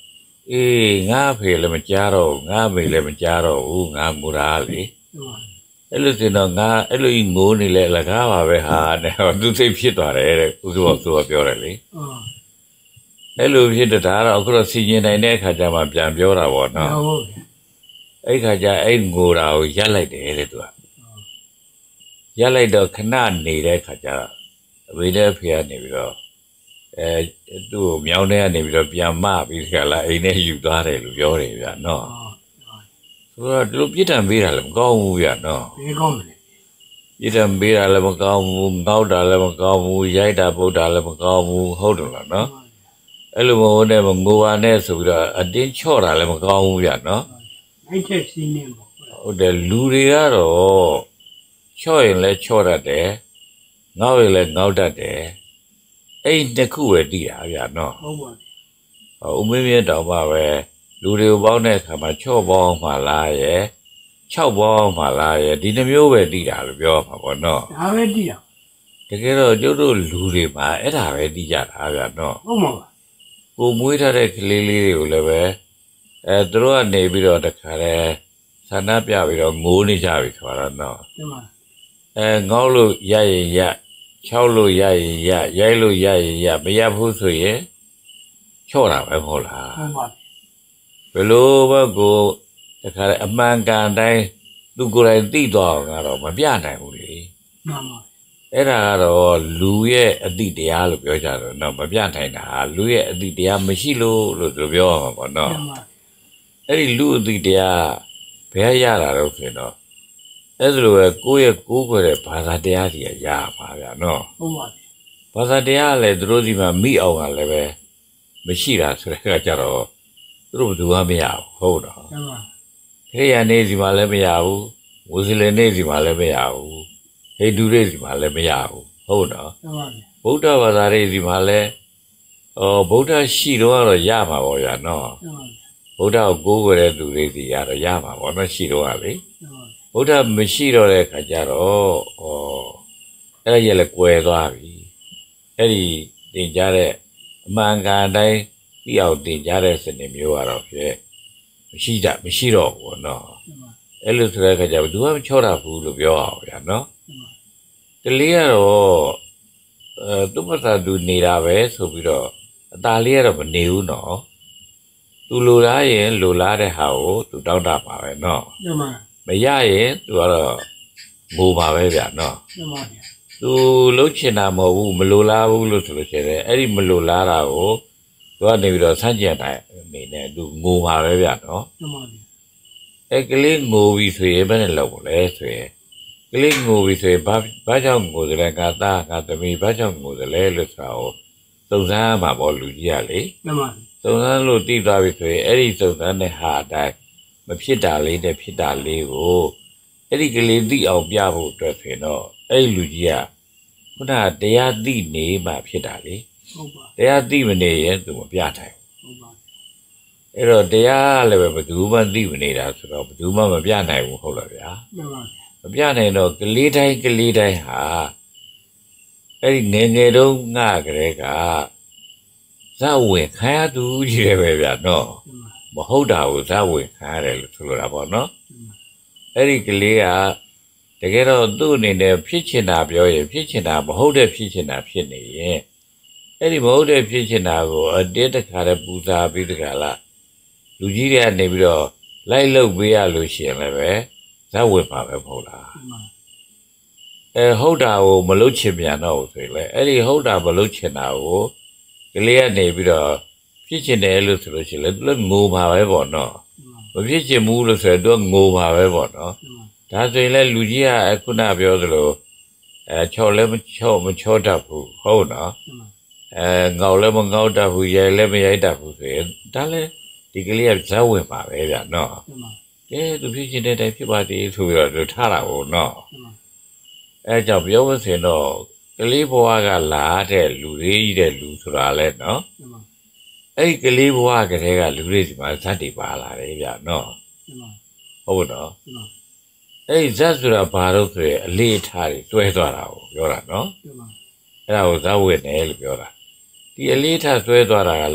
အေးငါဖေလည်းမကြားတော့ငါမေလည်းမကြားတော့ဘူးငါငိုတာလေအဲ့လိုဆိုတော့ငါအဲ့လိုငိုနေလေလကားပါပဲဟာတဲ့သူစိတ်ဖြစ်သွားတယ်တဲ့ဥစ္စာသူကပြောတယ်လေအဲ့လိုဖြစ်တဲ့ဒါတော့အခုတော့စီရင်နိုင်တဲ့အခါကျမှပြန်ပြောတာပေါ့နော်အဲ့ခါကျအဲ့ငိုတာကိုရက်လိုက်တယ်တဲ့သူကရက်လိုက်တော့ခဏနေတဲ့ခါကျအဝိတဲ့ဖေကနေပြီးတော့အဲသူ့ကိုမြောင်းထဲကနေပြီးတော့ပြန်မပြီးခါလာအိမ်ထဲယူသွားတယ်လို့ပြောတယ်ဗျာနော်ဆိုတော့ဒီလိုပြစ်ဒဏ်ပေးတာလည်းမကောင်းဘူးဗျာနော်မကောင်းဘူးပြစ်ဒဏ်ပေးတာလည်းမကောင်းဘူးငေါက်တာလည်းမကောင်းဘူးရိုက်တာပုတ်တာလည်းမကောင်းဘူးဟုတ်တယ်လားနော်အဲ့လိုမဟုတ်နဲ့ငိုပါနဲ့ဆိုပြီးတော့အတင်းချော့တာလည်းမကောင်းဘူးဗျာနော်အဲ့ချက်စီးနေပေါ့ဟုတ်တယ်လူတွေကတော့ချော့ရင်လည်းချော့တတ်တယ်ငေါက်ရင်လည်းငေါက်တတ်တယ်အဲ့တစ်ခုပဲတည်တာဗျာနော်ဟုတ်ပါဘူးဦးမင်းမြတ်တော်ပါပဲလူတွေကိုပေါင်းတဲ့အခါမှာချော့ပေါင်းမှလားရဲ့၆ပေါင်းမှလားရဲ့ဒီနှမျိုးပဲတည်တာလို့ပြောမှာပေါ့နော်ဒါပဲတည်တာတကယ်တော့ကျုပ်တို့လူတွေမှာအဲ့ဒါပဲတည်ကြတာဗျာနော်ဟုတ်မှာပါကိုမွေးထားတဲ့ကလေးလေးတွေကိုလည်းပဲအဲသူတို့ကနေပြီးတော့တခါလဲဆန္ဒပြပြီးတော့ငိုးနေကြပြီဆိုတော့နော်ဟုတ်ပါအဲငေါ့လို့ရရင်ရချောက်လို့ရရင်ရရိုက်လို့ရရင်ရမရဘူးဆိုရင်ချော့တာပဲမဟုတ်လားဟုတ်ပါဘယ်လိုဘက်ကိုတခါလေအမှန်ကန်တိုင်းသူကိုယ်တိုင်သိတော့ကတော့မပြနိုင်ဘူးလေမှန်ပါအဲ့ဒါကတော့လူရဲ့အတိတရားလို့ပြောကြတယ်နော်မပြနိုင်တာလူရဲ့အတိတရားမရှိလို့လို့သူပြောမှာပေါ့နော်အဲ့ဒီလူအတိတရားဘယ်ရတာတော့ဆိုတော့အဲ့ဒါလိုပဲကိုယ့်ရဲ့ကိုးကွယ်တဲ့ဘာသာတရားကြီးရပါဗျာနော်ဟုတ်ပါပြီဘာသာတရားလည်းသူတို့ဒီမှာမိအောင်ကလည်းပဲမရှိတာဆိုတဲ့အခါကျတော့သူတို့ဘယ်သူမှမရဘူးဟုတ်တော့ဟုတ်ပါခရိယာနေစီမှာလည်းမရဘူးမွတ်စလင်နေစီမှာလည်းမရဘူးဟိန္ဒူတွေစီမှာလည်းမရဘူးဟုတ်တော့ဟုတ်ပါဗုဒ္ဓဘာသာတွေစီမှာလည်းဟောဗုဒ္ဓရှိတော့ကတော့ရမှာပေါ့ဗျာနော်ဗုဒ္ဓကိုကိုးကွယ်တဲ့သူတွေစီရတော့ရမှာပေါ့နော်ရှိတော့ကလေဗုဒ္ဓမရှိတော့တဲ့ခါကျတော့ဩအဲ့ဒါရလည်းကွယ်သွားပြီအဲ့ဒီတင်ကြတဲ့အမှန်ကန်တိုင်းသိအောင်တင်ကြတဲ့စနစ်မျိုးကတော့ဖြစ်မရှိတာမရှိတော့ဘူးနော်အဲ့လိုဆိုတဲ့ခါကျဘယ်သူမှမချောတာဘူးလို့ပြောအောင်ဗျာနော်တလေးကတော့အဲသူ့မသာသူနေတာပဲဆိုပြီးတော့အตาလေးကတော့မနေဘူးနော်သူလိုလားရင်လိုလားတဲ့ဟာကိုသူတောင်းတပါပဲနော်မရရင်သူကတော့ငိုပါပဲဗျာနော်သူလှုပ်ချင်တာမဟုတ်ဘူးမလိုလားဘူးလို့ဆိုလို့ရှိရင်အဲ့ဒီမလိုလားတာကိုသူကနေပြီးတော့ဆန့်ကျင်တိုင်းအနေနဲ့သူငိုပါပဲဗျာနော်အဲ့ကလေးငိုပြီးဆိုရင်ဘယ်နဲ့လောက်လဲဆိုရင်ကလေးငိုပြီးဆိုရင်ဘာဘာကြောင့်ငိုသလဲငါသားငါသမီးဘာကြောင့်ငိုသလဲလို့ဆိုတာကိုစုံစမ်းမှာပေါ့လူကြီးကလေစုံစမ်းလို့သိသွားပြီဆိုရင်အဲ့ဒီစုံစမ်းတဲ့ဟာအတိုင်းမဖြစ်တာလေးနဲ့ဖြစ်တာလေးကိုအဲ့ဒီကလေးသိအောင်ပြဖို့အတွက်ဆိုရင်တော့အဲ့ဒီလူကြီးကခုနကတရားသိနေမှဖြစ်တာလေဟုတ်ပါတရားသိမနေရင်သူမပြနိုင်ဟုတ်ပါအဲ့တော့တရားလည်းပဲဘယ်သူမှသိမနေတာဆိုတော့ဘယ်သူမှမပြနိုင်ဘူးဟုတ်လားဗျာဟုတ်ပါမပြနိုင်တော့ကလေးတိုင်းကလေးတိုင်းဟာအဲ့ဒီငယ်ငယ်တုန်းငါကလေးကဇဝင်ခံရသူကြီးတယ်ပဲဗျာနော်မဟုတ်တာကိုဇဝင်ခံရတယ်လို့ဆိုလိုတာပေါ့နော်အဲ့ဒီကလေးကတကယ်တော့သူ့အနေနဲ့ဖြစ်ချင်တာပြောရင်ဖြစ်ချင်တာမဟုတ်တဲ့ဖြစ်ချင်တာဖြစ်နေရင်အဲ့ဒီမဟုတ်တဲ့ဖြစ်ချင်တာကိုအတင်းတခါတည်းပူဇာပြီးတခါလားလူကြီးတွေကနေပြီးတော့လိုက်လုပ်ပေးရလို့ရှိရင်လည်းပဲဇဝင်ပါပဲမဟုတ်လားအဲဟုတ်တာကိုမလုပ်ချင်ပြန်တော့ဆိုရင်လေအဲ့ဒီဟုတ်တာမလုပ်ချင်တာကိုကလေးကနေပြီးတော့ဖြစ်ချင်တယ်လို့ဆိုလို့ရှိရင်လေသူလည်းငိုပါပဲပေါ့နော်မဖြစ်ချင်ဘူးလို့ဆိုရင်သူကငိုပါပဲပေါ့နော်ဒါဆိုရင်လေလူကြီးကခုနပြောသလိုအဲချော်လည်းမချော့မချော့တတ်ဘူးဟုတ်နော်အဲငေါလည်းမငေါတတ်ဘူးရိုက်လည်းမရိုက်တတ်ဘူးဆိုရင်ဒါလည်းဒီကလေးကဇဝင်ပါပဲဗျာနော်ကဲသူဖြစ်ချင်တဲ့တိုင်ဖြစ်ပါသေးဆိုပြီးတော့သူထားတာကိုနော်အဲကြောင့်ပြောမစင်တော့ကလေးဘဝကလာတဲ့လူလေးကြီးတဲ့လူဆိုတာလဲနော်အဲ့ဒီကလေးဘဝကတည်းကလူတွေဒီမှာဇတ်တွေပါလာတယ်ဗျာနော်ဟုတ်တော့အဲ့ဒီဇတ်ဆိုတာဘာလို့ဆိုရင်အလေးထားတွေတွဲသွားတာကိုပြောတာနော်အဲ့ဒါကိုဇတ်ဝတ်တယ်လို့ပြောတာဒီအလေးထားတွဲသွားတာကလည်း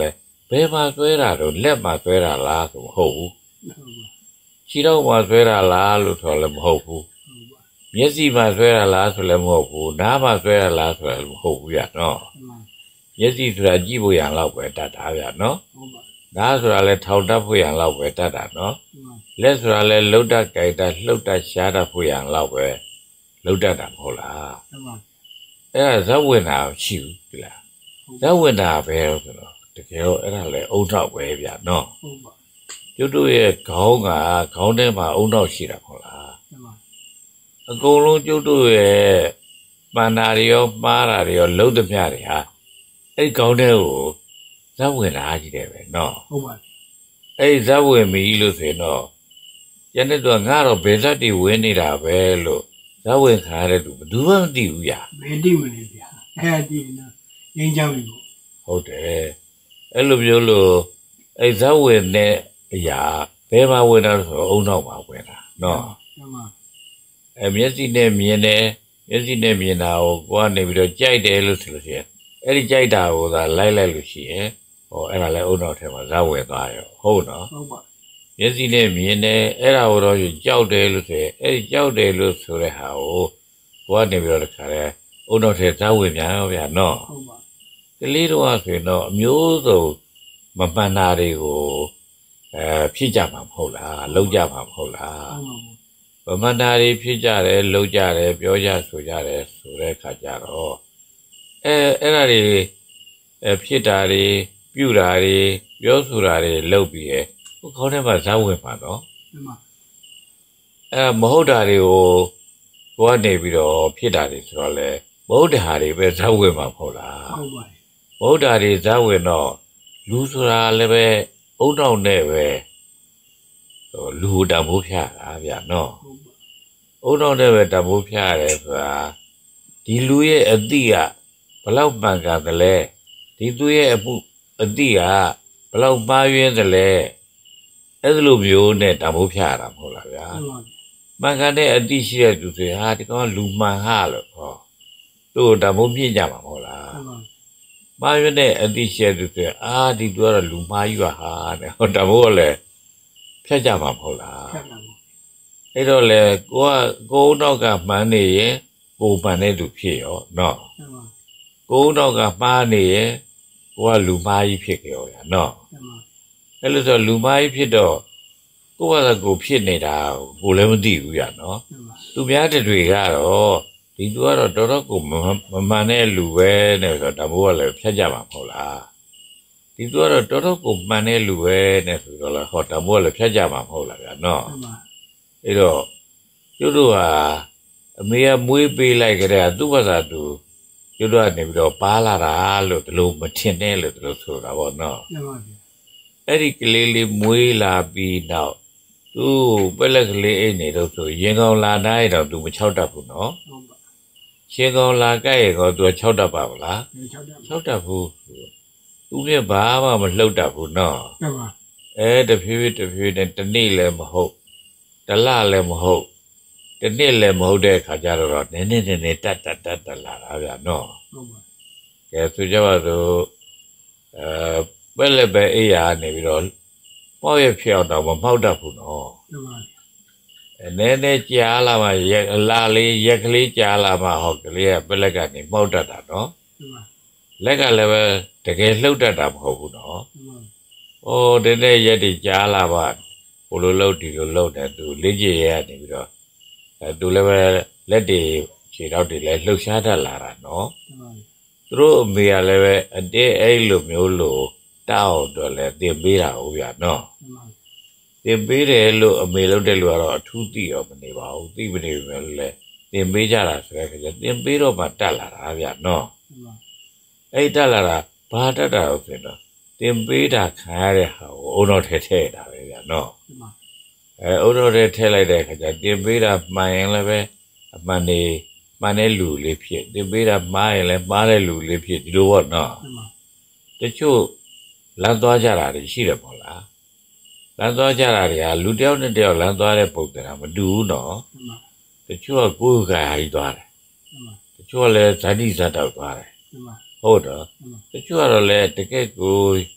ဘယ်မှာဆွဲတာတော့လက်မှာဆွဲတာလားဆိုမဟုတ်ဘူးဟုတ်ပါခြေတော့မှာဆွဲတာလားလို့ဆိုလည်းမဟုတ်ဘူးဟုတ်ပါမျက်စိမှာဆွဲတာလားဆိုလည်းမဟုတ်ဘူးနားမှာဆွဲတာလားဆိုလည်းမဟုတ်ဘူးဗျနော်မှန်မျက်စိဆိုတာကြည့်ဖို့ရန်လောက်ပဲတတ်တာဗျနော်ဟုတ်ပါနားဆိုတာလည်းထောင်တတ်ဖို့ရန်လောက်ပဲတတ်တာနော်မှန်လက်ဆိုတာလည်းလှုပ်တတ်ကြိုက်တတ်လှုပ်တတ်ရှားတတ်ဖို့ရန်လောက်ပဲလှုပ်တတ်တာမဟုတ်လားဟုတ်ပါအဲ့ဒါဇက်ဝင်တာရှိဘူးဒီလားဇက်ဝင်တာပဲဆိုတော့တကယ်တော့အဲ့ဒါလည်းအုံနောက်ပဲဗျနော်ဟုတ်ပါကျွတ်တို့ရဲ့ခေါင်းကခေါင်းထဲမှာအုံနောက်ရှိတာမဟုတ်လားမှန်အကုန်လုံးကျွတ်တို့ရဲ့ပန္နာတွေရောမှားတာတွေရောလှုပ်သမျှတွေဟာအဲ့ခေါင်းထဲကိုဇက်ဝင်တာကြီးတယ်ပဲနော်ဟုတ်ပါအဲ့ဇက်ဝင်ပြီလို့ဆိုရင်တော့ကျန်တဲ့သူကငါတော့ဘယ်ဇက်တွေဝင်နေတာပဲလို့ဇက်ဝင်ခါရတဲ့သူဘယ်သူမှမသိဘူးညာဘယ်တိမလဲဗျာအဲ့ဒီနော်ရင်းချောင်းပြီပေါ့ဟုတ်တယ်အဲ့လိုမျိုးလို့အဲ့ဇက်ဝင်တဲ့အရာဘယ်မှာဝင်တာလဲဆိုတော့အုံနောက်မှာဝင်တာနော်မှန်ပါအဲမျက်စိနဲ့မြင်တယ်မျက်စိနဲ့မြင်တာကိုကိုကနေပြီးတော့ကြိုက်တယ်လို့ဆိုလို့ရှိရင်အဲ့ဒီကြိုက်တာကိုသာလိုက်လိုက်လို့ရှိရင်ဟောအဲ့ဒါလည်းအုံနောက်ထဲမှာဇက်ဝင်သွားရောဟုတ်နော်ဟုတ်ပါမျက်စိနဲ့မြင်တယ်အဲ့ဒါကိုတော့ကြောက်တယ်လို့ဆိုရင်အဲ့ဒီကြောက်တယ်လို့ဆိုတဲ့ဟာကိုကိုကနေပြီးတော့တခါလဲအုံနောက်ထဲဇက်ဝင်ပြန်ရောဗျာနော်ဟုတ်ပါကလေးတို့ကဆိုရင်တော့အမျိုးစုံမပန်တာတွေကိုအဲဖြစ်ကြမှာမဟုတ်လားလောက်ကြမှာမဟုတ်လားဟုတ်ပါဗမန္တာတွေဖြစ်ကြတယ်လောက်ကြတယ်ပြောကြဆိုကြတယ်ဆိုတဲ့အခါကျတော့အဲအဲ့ဒါတွေအဲဖြစ်တာတွေပြုတာတွေပြောဆိုတာတွေလုပ်ပြီးရဲ့ဟိုခေါင်းထဲမှာဇာဝင်ပါတော့မှန်ပါအဲမဟုတ်တာတွေကိုကိုကနေပြီးတော့ဖြစ်တာတွေဆိုတော့လေမဟုတ်တဲ့ဟာတွေပဲဇာဝင်မှာမဟုတ်လားဟုတ်ပါမဟုတ်တာတွေဇာဝင်တော့လူဆိုတာလည်းပဲအုံနောက်နဲ့ပဲဟိုလူတံမိုးဖြာတာဗျာနော်ဟုတ်ပါအုံနောက်နဲ့ပဲတံမိုးဖြာရတယ်ဆိုတာဒီလူရဲ့အတိကဘလောက်ပန်ကန်တယ်လဲဒီသူရဲ့အမှုအတိကဘလောက်မှားယွင်းတယ်လဲအဲ့လိုမျိုးနဲ့တံမိုးဖြာရတာမဟုတ်လားဗျာဟုတ်ပါမှန်ကန်တဲ့အတိရှိတဲ့သူတွေဟာဒီကောင်လူမှန်ဟာလို့ဟောတို့တံမိုးပြည့်ကြမှာမဟုတ်လားဟုတ်ပါမှားရတဲ့အတိရှိတဲ့သူတွေအာဒီသူကတော့လူမှားကြီးပါဟာတဲ့ဟောတံမိုးကလည်းဖြတ်ကြမှာမဟုတ်လားဖြတ်တာပေါ့အဲ့တော့လေကိုကကိုယ်နောက်ကမှန်းနေရင်ကိုမှန်တဲ့လူဖြစ်ရောနော်ဟုတ်ပါကိုယ်နောက်ကမှားနေရင်ကိုကလူမှားကြီးဖြစ်ကြောရနော်ဟုတ်ပါအဲ့လိုဆိုလူမှားကြီးဖြစ်တော့ကိုကကိုဖြစ်နေတာကိုလည်းမသိဘူးရနော်ဟုတ်ပါသူများတွေကတော့ဒီသူကတော့တော်တော်ကိုမမှန်တဲ့လူပဲနဲ့ဆိုတော့တမိုးကလည်းဖြတ်ကြမှာမဟုတ်လားဒီသူကတော့တော်တော်ကိုမှန်တဲ့လူပဲနဲ့ဆိုတော့လည်းဟောတမိုးကလည်းဖြတ်ကြမှာမဟုတ်လားဗျာနော်ဟုတ်ပါအဲ့တော့ကျတို့ဟာအမေကမွေးပေးလိုက်ကြတဲ့သူ့ဘာသာသူကျတို့ကနေပြီးတော့ပါလာတာလို့ဒီလိုမထင်နဲ့လို့ဒီလိုဆိုတာပေါ့နော်ဟုတ်ပါအဲ့ဒီကလေးလေးမွေးလာပြီးတော့သူပက်လက်ကလေးအိတ်နေတော့ဆိုရင်ကောင်လာတိုင်းတော့သူမချောက်တတ်ဘူးနော်ဟုတ်ပါရှင်ကောင်လာကြိုက်ရတော့သူချောက်တတ်ပါဗလားဒီချောက်တယ်ချောက်တတ်ဘူးသူကဘာမှမလှုပ်တတ်ဘူးနော်ဟုတ်ပါအဲတဖြည်းဖြည်းတဖြည်းနဲ့တနေ့လည်းမဟုတ်တလလည်းမဟုတ်တနေ့လည်းမဟုတ်တဲ့အခါကျတော့နည်းနည်းနည်းနည်းတတ်တတ်တတ်တတ်လာတာဗျာနော်ဟုတ်ပါကဲဆိုကြပါစို့အဲပက်လက်ပဲအေးရနေပြီးတော့ပေါ့ရဖြစ်အောင်တော့မပေါက်တတ်ဘူးနော်ဟုတ်ပါနည်းနည်းကြားလာမှရက်လာလေးရက်ကလေးကြားလာမှဟောကလေးကပက်လက်ကနေပေါက်တတ်တာနော်ဟုတ်ပါလက်ကလည်းပဲတကယ်လှုပ်တတ်တာမဟုတ်ဘူးနော်ဟုတ်ပါ။အိုးတဲ့တဲ့ရက်တွေကြားလာပါဘလိုလှုပ်ဒီလိုလှုပ်တယ်သူလက်ကြီးရနေပြီးတော့အဲသူလည်းပဲလက်တွေခြေထောက်တွေလည်းလှုပ်ရှားတတ်လာတာနော်ဟုတ်ပါ။သူတို့အမေကလည်းပဲအတဲအဲ့လိုမျိုးလို့တောက်တော့လည်းတင်ပေးတာဟုတ်ဗျာနော်ဟုတ်ပါ။တင်ပေးတယ်လို့အမေလုပ်တဲ့လူကတော့အထူးသိတော့မနေပါဘူး။သိမနေဘူးလေ။တင်ပေးကြတာဆိုတဲ့အခါကျတင်ပေးတော့မှတတ်လာတာဗျာနော်ဟုတ်ပါ။အဲ့တက်လာတာဘာတတ်တာလို့ဆိုတော့တင်ပေးတာခံရတဲ့ဟာကိုအုံတော်ထဲထည့်တာပဲဗျာနော်ဟုတ်ပါအဲအုံတော်ထဲထည့်လိုက်တဲ့အခါကျတင်ပေးတာမှန်ရင်လည်းပဲအမှန်နေမှန်တဲ့လူလေးဖြစ်တင်ပေးတာမှားရင်လည်းမှားတဲ့လူလေးဖြစ်ဒီလိုပေါ့နော်ဟုတ်ပါတချို့လမ်းသွားကြတာတွေရှိတယ်ပေါ့လားလမ်းသွားကြတာတွေကလူတစ်ယောက်နဲ့တစ်ယောက်လမ်းသွားတဲ့ပုံစံမတူဘူးနော်ဟုတ်ပါတချို့ကကိုယ်ကဟာကြီးသွားတယ်ဟုတ်ပါတချို့ကလည်းဇာတိဇာတောက်သွားတယ်ဟုတ်ပါဟုတ်တော့ဟုတ်ပါတချို့ကတော့လည်းတကယ်ကို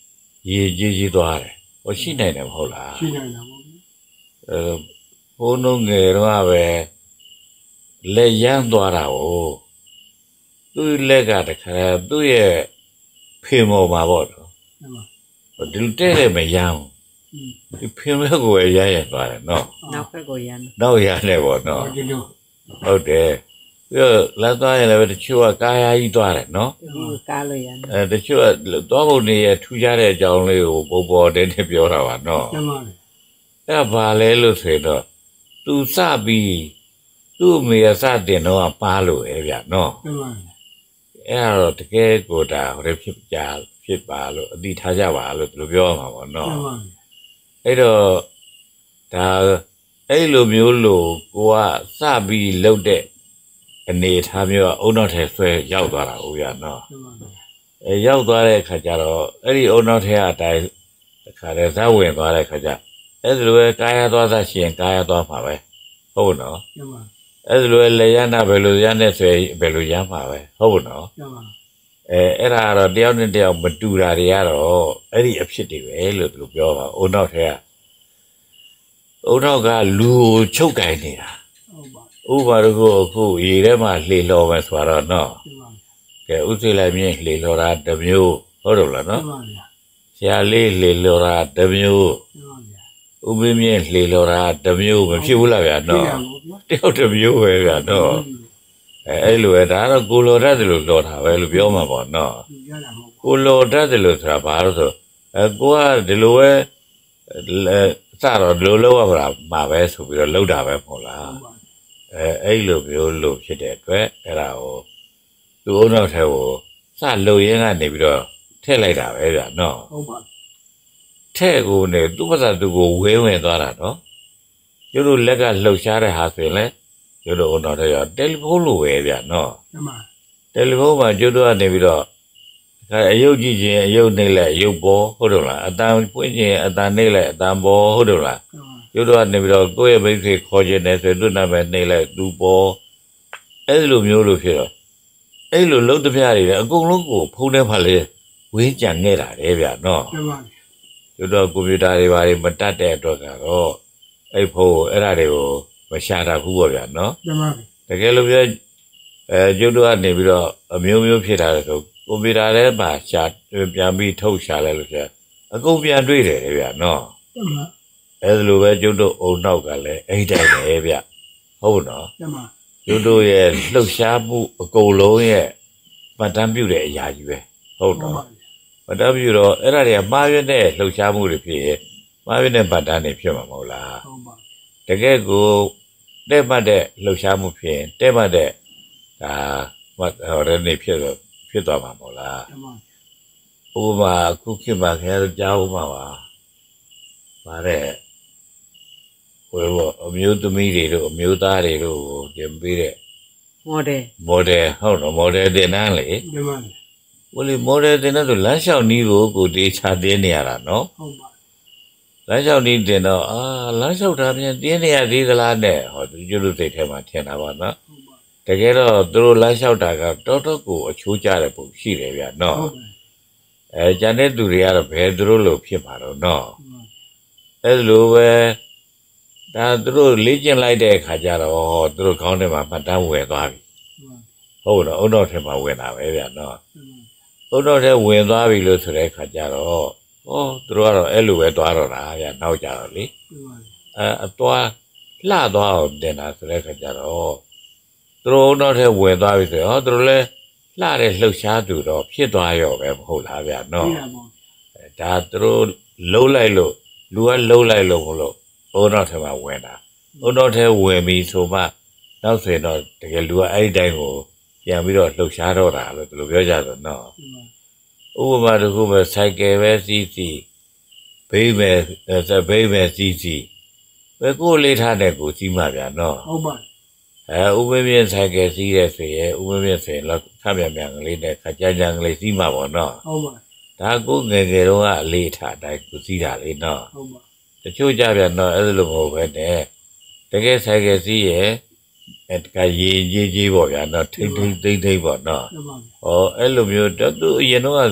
ရေကြီးကြီးသွားတယ်ဟောရှိနိုင်တယ်မဟုတ်လားရှိနိုင်တာပေါ့ဗျာအဲဘုန်းတော်ငယ်တော့ပဲလက်ရမ်းသွားတာကိုသူ့လက်ကတခါသူ့ရဲ့ဖေမော်မှာပေါ့နော်မှန်ပါဒီလိုတဲ့တယ်မရမ်းอืมဒီဖေမော်ကိုရရသွားတယ်နော်နောက်ဘက်ကိုရန်တော့ရတယ်ပေါ့နော်ဒီလိုဟုတ်တယ်ပြီးတော့လက်သွားရင်လည်းတချို့ကကာယာကြီးသွားတယ်နော်ဒီကားလို့ရန်အဲတချို့ကသွားဖို့နေရထူးခြားတဲ့အကြောင်းလေးကိုပုံပေါ်တင်းတင်းပြောတာပါနော်မှန်ပါလေအဲ့ဘာလဲလို့ဆိုတော့သူစပြီးသူ့အမေစတင်တော့ပါလို့ပဲဗျနော်မှန်ပါလေအဲ့တော့တကယ်ကိုဒါဟိုဖြစ်ကြဖြစ်ပါလို့အတိထားကြပါလို့ဒီလိုပြောမှာပေါ့နော်မှန်ပါလေအဲ့တော့ဒါအဲ့လိုမျိုးလို့ကိုကစပြီးလှုပ်တဲ့အနေထားမျိုးကအုံနောက်ထဲဆွဲရောက်သွားတာဦးရနော်မှန်ပါလေအဲရောက်သွားတဲ့အခါကျတော့အဲ့ဒီအုံနောက်ထဲအတိုင်းတခါတည်းဇက်ဝင်သွားတဲ့အခါကျအဲ့ဒီလိုပဲကာယသွားသရှိရင်ကာယသွားမှာပဲဟုတ်နော်မှန်ပါအဲ့ဒီလိုပဲလေရနာဘယ်လိုရနဲ့ဆွဲဘယ်လိုရမှာပဲဟုတ်နော်မှန်ပါအဲအဲ့ဒါကတော့တယောက်နဲ့တယောက်မတူတာတွေကတော့အဲ့ဒီအဖြစ်တွေပဲလို့သူပြောပါအုံနောက်ထဲကအုံနောက်ကလူကိုချုပ်ကင်နေတာဟုတ်ပါဥပါရကိုအခုရေထဲမှာလှေလော်မယ်ဆိုတော့နော်မှန်ပါကဲဥသိလိုက်မြင်လှေလော်တာတစ်မျိုးဟုတ်တယ်လားမှန်နော်ပါဗျာဆရာလေးလှေလော်တာတစ်မျိုးမှန်ပါဗျာဥပင်းမြင်လှေလော်တာတစ်မျိုးမဖြစ်ဘူးလားဗျာနော်သိရပါဗျာတယောက်တစ်မျိုးပဲဗျာနော်အဲအဲ့လိုပဲဒါကတော့ကိုလော်တတ်တယ်လို့လော်တာပဲလို့ပြောမှာပေါ့နော်ရတာမဟုတ်ကိုလော်တတ်တယ်လို့ဆိုတာဘာလို့ဆိုအဲကိုကဒီလိုပဲအဲစတော့ဒီလိုလောက်ရပါမှာပဲဆိုပြီးတော့လောက်တာပဲမဟုတ်လားဘူးပါအဲအဲ့လိုမျိုးလို့ဖြစ်တဲ့အတွက်အဲ့ဒါကိုသူ့အုံနောက်ထဲကိုစလုံရင်းကနေပြီးတော့ထည့်လိုက်တာပဲဗျာနော်ဟုတ်ပါထဲ့ကိုနေသူ့ဘာသာသူကိုဝဲဝင်သွားတာနော်ကျတို့လက်ကလှုပ်ရှားတဲ့ဟာဆိုရင်လေကျတို့အုံနောက်ထဲကတယ်လီဖုန်းလိုပဲဗျာနော်မှန်ပါတယ်လီဖုန်းမှာကျတို့ကနေပြီးတော့အယုတ်ကြည့်ခြင်းအယုတ်နေလဲရုပ်ပေါ်ဟုတ်တယ်လားအတန်ပွင့်ခြင်းအတန်နေလဲအတန်ပေါ်ဟုတ်တယ်လားမှန်ပါကျတို့ကနေပြီးတော့ကိုယ့်ရဲ့မိတ်ဆွေခေါ်ခြင်းနဲ့ဆိုသူ့နာမည်နေလဲသူပေါ်အဲ့လိုမျိုးလို့ဖြစ်တော့အဲ့လိုလုံးတပြားတွေလည်းအကုန်လုံးကိုဖုန်းထဲမှာလေဝင်းကြံခဲ့တာလေဗျာနော်မှန်ပါကျတော့ကွန်ပျူတာတွေဘာတွေမတတ်တဲ့အတွက်ကတော့အဲ့ဖို့အဲ့ဒါတွေကိုမရှာတတ်ဘူးပေါ့ဗျာနော်မှန်ပါတကယ်လို့ပြောအဲကျတို့ကနေပြီးတော့အမျိုးမျိုးဖြစ်တာလေဆိုကွန်ပျူတာထဲမှာရှာပြန်ပြီးထုတ်ရှာလဲလို့ဆိုအကုန်ပြန်တွေ့တယ်လေဗျာနော်မှန်ပါအဲ့လိုပဲကျတို့အုံနောက်ကလည်းအဲ့တိုင်းပဲဗျဟုတ်နော်မှန်ပါကျတို့ရဲ့လှုပ်ရှားမှုအကုန်လုံးရဲ့ပတ်တမ်းပြုတဲ့အရာကြီးပဲဟုတ်ဟုတ်တော့ပါပတ်တမ်းပြုတော့အဲ့ဒါတွေကမှားရွံ့တဲ့လှုပ်ရှားမှုတွေဖြစ်ရဲ့မှားရွံ့တဲ့ပတ်တမ်းတွေဖြစ်မှာမဟုတ်လားဟုတ်ပါတကယ်ကိုတဲ့မှတ်တဲ့လှုပ်ရှားမှုဖြစ်ရင်တဲ့မှတ်တဲ့ဒါဟောရနေဖြစ်တော့ဖြစ်သွားမှာမဟုတ်လားမှန်ပါဥပမာအခုခေတ်မှာခင်ဗျားတို့ကြားဥပမာပါဗါတဲ့ဟိုဘောအမျိုးသမီးတွေတို့အမျိုးသားတွေတို့ကိုတင်ပေးတဲ့မော်ဒယ်မော်ဒယ်ဟုတ်တော့မော်ဒယ်တင်တန်းလေမှန်ပါဟိုလေမော်ဒယ်တင်တဲ့ဆိုလမ်းလျှောက်နီးကိုကိုတေးချတင်းနေရတာနော်ဟုတ်ပါလမ်းလျှောက်နီးတင်တော့အာလမ်းလျှောက်တာပြန်တင်းနေရသေးသလားနဲ့ဟောသူကျလို့စိတ်ထဲမှာထင်တာပါနော်ဟုတ်ပါတကယ်တော့သူတို့လမ်းလျှောက်တာကတော်တော်ကိုအချိုးကျတဲ့ပုံရှိတယ်ဗျနော်ဟုတ်ပါအဲကျန်တဲ့သူတွေကတော့ဘယ်သူတို့လိုဖြစ်မှာတော့နော်မှန်အဲ့လိုပဲဒါသူတို့လေ့ကျင့်လိုက်တဲ့အခါကျတော့သူတို့ခေါင်းထဲမှာမှတ်တမ်းဝင်သွားပြီပါဟုတ်တော့အုံတော်ထဲမှာဝင်တာပဲဗျနော်မှန်အုံတော်ထဲဝင်သွားပြီလို့ဆိုတဲ့အခါကျတော့ဟောသူတို့ကတော့အဲ့လိုပဲသွားတော့တာဗျနောက်ကြတော့လေပါအဲအသွားလှသွားအောင်တင်တာဆိုတဲ့အခါကျတော့သူတို့အုံတော်ထဲဝင်သွားပြီဆိုတော့သူတို့လည်းလှတဲ့လှုပ်ရှားသူတော့ဖြစ်သွားရောပဲမဟုတ်လားဗျနော်သိရပါဒါသူတို့လှုပ်လိုက်လို့လူကလှုပ်လိုက်လို့မလို့အုံတော်ထဲမှာဝင်တာအုံတော်ထဲဝင်ပြီဆိုမှနောက်ဆိုရင်တော့တကယ်လူကအဲ့ဒီတိုင်းကိုပြန်ပြီးတော့လှုပ်ရှားတော့တာလို့သူတို့ပြောကြဆိုတော့မှန်ဥပမာတစ်ခုပဲစိုက်ကယ်ပဲစီးစီးဘိမဲစဘိမဲစီးစီးဘယ်ကိုလေးထားတဲ့ကိုစီးမှဗျာနော်ဟုတ်ပါအဲဥပမြင့်စိုက်ကယ်စီးတဲ့ဆိုရင်ဥပမြင့်ဆိုရင်တော့ခပ်မြန်မြန်ကလေးနဲ့ခကြကြကလေးစီးမှပေါ့နော်ဟုတ်ပါဒါကိုငယ်ငယ်တော့ကအလေးထားတိုင်းကိုစီးတာလေနော်ဟုတ်ပါတချို့ကြပြန်တော့အဲ့လိုမဟုတ်ပဲနဲ့တကယ်ဆိုင်ကယ်စီးရဲ့အဲတကရေကြီးကြီးပေါ့ဗျာနော်ထိမ့်ထိမ့်သိမ့်သိမ့်ပေါ့နော်မှန်ပါဟောအဲ့လိုမျိုးတော့သူအရင်တော့စီ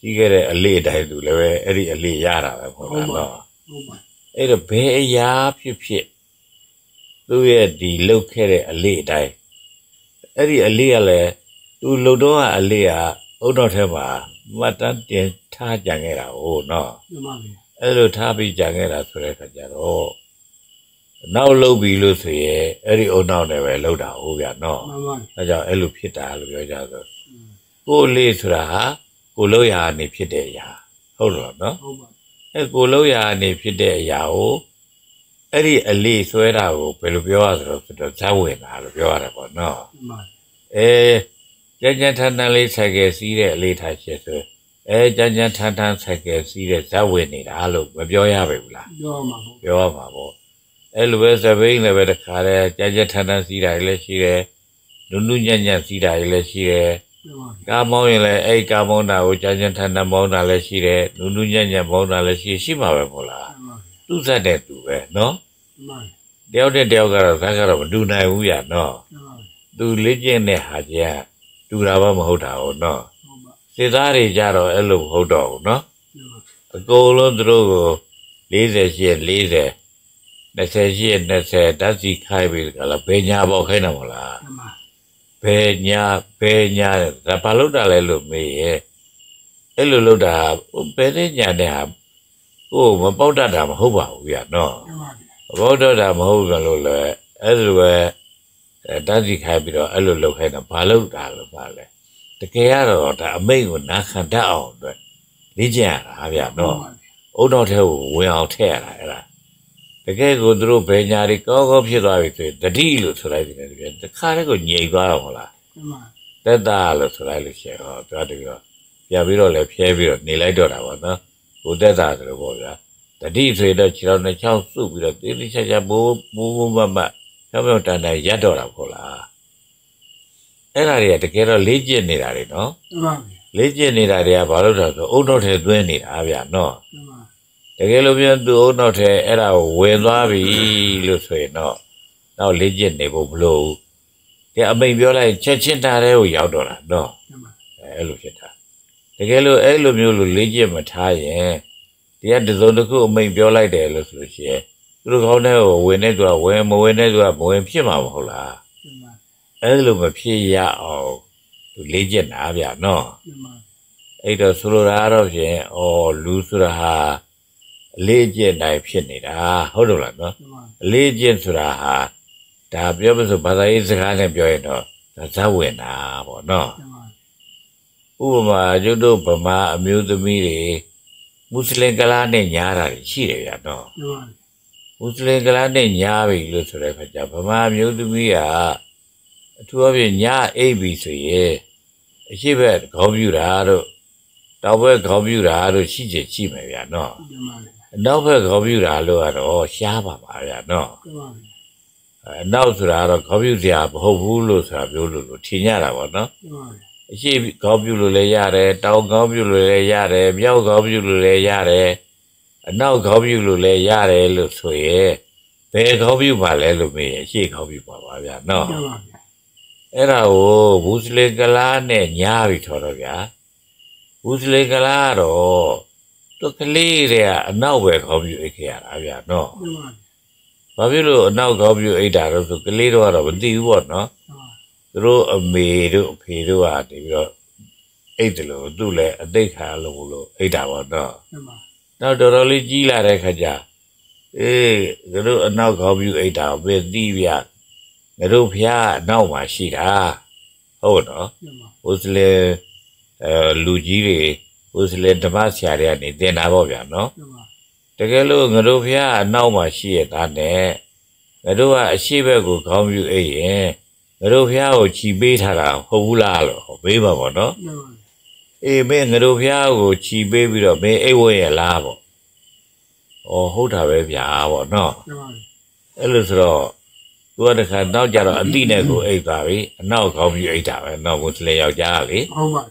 စီးခဲ့တဲ့အလေးတိုင်းသူလည်းပဲအဲ့ဒီအလေးရတာပဲပေါ့လားနော်အဲ့တော့ဘယ်အရာဖြစ်ဖြစ်သူ့ရဲ့ဒီလှုပ်ခဲ့တဲ့အလေးတိုင်းအဲ့ဒီအလေးကလည်းသူလှုပ်တော့အလေးကအုတ်တော်ထဲမှာမတ်တန်းတင်ထားကြံခဲ့တာဟုတ်နော်အဲ့လိုထားပြီးကြံခဲ့တာဆိုတဲ့အခါကျတော့နောက်လှုပ်ပြီးလို့ဆိုရင်အဲ့ဒီအုတ်နောက်နဲ့ပဲလှုပ်တာဟုတ်ဗျာနော်အဲကြောင့်အဲ့လိုဖြစ်တာလို့ပြောကြဆိုကိုယ်လေးဆိုတာဟာကိုလှုပ်ရာနေဖြစ်တဲ့အရာဟုတ်လို့နော်အဲကိုလှုပ်ရာနေဖြစ်တဲ့အရာကိုအဲ့ဒီအလေးဆွဲတာကိုဘယ်လိုပြောရသလဲဆိုတော့ဇာဝင်တာလို့ပြောရတယ်ပေါ့နော်အဲကြမ်းကြမ်းထန်ထန်လေးဆိုင်ကယ်စီးတဲ့အလေးထားချက်ဆိုအဲကြမ်းကြမ်းထန်ထန်ဆိုင်ကယ်စီးတဲ့ဇာဝင်နေတာလို့မပြောရပါဘူးလားပြောမှာပေါ့ပြောရမှာပေါ့အဲ့လိုပဲစပိန်လည်းပဲတခါတည်းကြမ်းကြမ်းထန်ထန်စီးတာလည်းရှိတယ်နုနုညံ့ညံ့စီးတာလည်းရှိတယ်ကားမောင်းရင်လည်းအဲ့ကားမောင်းတာကိုကြမ်းကြမ်းထန်ထန်မောင်းတာလည်းရှိတယ်နုနုညံ့ညံ့မောင်းတာလည်းရှိရှိမှာပဲပေါ့လားသူ့စက်တဲ့သူပဲနော်တယောက်တဲ့တယောက်ကတော့ဇာတ်ကတော့မတူနိုင်ဘူးရနော်သူလေ့ကျင့်တဲ့ဟာကြီးကတူတာမှမဟုတ်တာဟုတ်နော်စစ်သားတွေကြတော့အဲ့လိုမဟုတ်တော့ဘူးနော်အကုန်လုံးသူတို့ကို၄၀ရှိ၄၀၂၀ရှိ၂၀ဓာတ်စီခိုင်းပြီးကြလားဘယ်ညာပေါ့ခိုင်းတာမလားဘယ်ညာဘယ်ညာဒါဘာလို့တာလဲလို့မေးရဲ့အဲ့လိုလုပ်တာဘယ်နဲ့ညာတဲ့ဟာဟိုမပေါက်တတ်တာမဟုတ်ပါဘူးဗျာနော်မပေါက်တတ်တာမဟုတ်ဘူးလို့လဲအဲ့လိုပဲဓာတ်စီခိုင်းပြီးတော့အဲ့လိုလုပ်ခိုင်းတာဘာလို့တာလို့ပါလဲတကယ်ကတော့ဒါအမိတ်ကိုနာခံတတ်အောင်အတွက်လေ့ကျင့်ရတာဗျာနော်အုတ်တော်ထဲကိုဝင်အောင်ထည့်ရတာအဲ့ဒါတကယ်ကိုသူတို့ဘယ်ညာတွေကောင်းကောင်းဖြစ်သွားပြီဆိုရင်တတိလို့ဆိုလိုက်တယ်ဗျာတခါတည်းကိုညိတ်သွားတော့မလားတက်တာလို့ဆိုလိုက်လို့ရှိရင်ဟောပြောတယ်ပြောပြပြီးတော့လည်းဖျဲပြီးတော့နေလိုက်တော့တာပေါ့နော်ဟိုတက်တာဆိုလို့ပေါ့ဗျာတတိဆိုတော့ခြေတော်နှစ်ချောင်းစုပ်ပြီးတော့တင်းတင်းချာချာဘိုးဘိုးဘိုးမမဖြောင်းဖြောင်းတန်တန်ရက်တော့တာပေါ့လားအဲ့ဒါတွေကတကယ်တော့လေ့ကျင့်နေတာတွေနော်လေ့ကျင့်နေတာတွေကဘာလို့လဲဆိုအုတ်တော်ထဲသွင်းနေတာဗျာနော်တကယ်လို့ပြန်သူအုတ်တော်ထဲအဲ့ဒါကိုဝင်သွားပြီလို့ဆိုရင်တော့နောက်လေ့ကျင့်နေဖို့မလိုဘူးဒီအမိန်ပြောလိုက်ချက်ချင်းတာတဲ့ကိုရောက်တော့တာနော်အဲ့လိုဖြစ်တာတကယ်လို့အဲ့လိုမျိုးလို့လေ့ကျင့်မထားရင်ဒီကတစုံတစ်ခုအမိန်ပြောလိုက်တယ်လို့ဆိုလို့ရှိရင်သူတို့ကောင်းတဲ့ကိုဝင်နေသူကဝင်မဝင်နေသူကမဝင်ဖြစ်မှာမဟုတ်လားအဲ့လိုမဖြစ်ရအောင်သူလေ့ကျင့်တာဗျာနော်အဲ့တော့ဆိုလိုတာတော့ဖြင့်ဩလူဆိုတာဟာအလေးကျင့်တိုင်းဖြစ်နေတာဟုတ်လို့လားနော်အလေးကျင့်ဆိုတာဟာဒါပြောမစို့ဘာသာရေးစကားနဲ့ပြောရင်တော့ဒါဇဝင်တာပေါ့နော်ဥပမာကျွတ်တို့ဗမာအမျိုးသမီးတွေမွတ်စလင်ကလားနဲ့ညားတာရှိတယ်ဗျာနော်မွတ်စလင်ကလားနဲ့ညားပြီလို့ဆိုတဲ့အခါကျဗမာအမျိုးသမီးကအထူးအဖြင့်ညားအိပ်ပြီဆိုရင်အရှိဘက်ခေါင်းပြူတာတို့တောက်ဘက်ခေါင်းပြူတာတို့ရှိချင်ရှိမယ်ဗျာနော်အနောက်ဘက်ခေါင်းပြူတာလို့ကတော့ရှားပါပါဗျာနော်အနောက်ဆိုတာကတော့ခေါင်းပြူစရာမဟုတ်ဘူးလို့ဆိုတာပြောလို့လို့ထင်ကြတာပေါ့နော်အရှိခေါင်းပြူလို့လည်းရတယ်တောင်ခေါင်းပြူလို့လည်းရတယ်မြောက်ခေါင်းပြူလို့လည်းရတယ်အနောက်ခေါင်းပြူလို့လည်းရတယ်လို့ဆိုရင်ဘယ်ခေါင်းပြူပါလဲလို့မေးရင်အရှိခေါင်းပြူပါပါဗျာနော်အဲ့ဒါကိုမွတ်စလင်ကလားနဲ့ညားပြီထော်တော့ဗျာမွတ်စလင်ကလားတော့သူကလေးတွေကအနောက်ပဲခေါင်းပြူအိတ်ခဲ့ရတာဗျာနော်ဘာဖြစ်လို့အနောက်ခေါင်းပြူအိတ်တာတော့ဆိုကလေးတော့တော့မသိဘူးပေါ့နော်သူတို့အမေတို့အဖေတို့ကတပြီးတော့အိတ်တယ်လို့သူ့လည်းအသိခါလို့လို့အိတ်တာပေါ့နော်နောက်တော်တော်လေးကြီးလာတဲ့ခါကျအေးသူတို့အနောက်ခေါင်းပြူအိတ်တာပဲသိဗျာငါတို့ဖျားအနောက်မှာရှိတာဟုတ်နော်မွတ်စလင်အဲလူကြီးတွေမွတ်စလင်ဓမ္မဆရာတွေကနေတင်တာပေါ့ဗျာနော်တကယ်လို့ငါတို့ဖျားအနောက်မှာရှိရတာနဲ့ငါတို့ကအရှိဘက်ကိုခေါင်းပြူအိတ်ရင်ငါတို့ဖျားကိုခြီပေးထားတာဟုတ်ဘူးလားလို့မေးပါပေါ့နော်အေးမင်းငါတို့ဖျားကိုခြီပေးပြီးတော့မင်းအိတ်ဝဲရလားပေါ့ဩဟုတ်တာပဲဗျာပေါ့နော်အဲ့လိုဆိုတော့သူကတခါနောက်ကြတော့အတိနဲ့ကိုအိတ်သွားပြီအနောက်ခေါင်းပြူအိတ်တာပဲနောက်မွတ်စလင်ယောက်ျားလေဟုတ်ပါ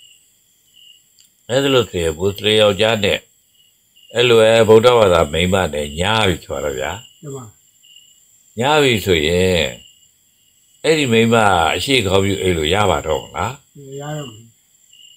အဲ့ဒါလို့ဆိုရင်မွတ်စလင်ယောက်ျားနဲ့အဲ့လိုပဲဗုဒ္ဓဘာသာမိန်းမနဲ့ညားပြီဆိုတော့ဗျာဟုတ်ပါညားပြီဆိုရင်အဲ့ဒီမိန်းမအရှိခေါင်းပြူအိတ်လို့ရပါတော့မလားရရမယ်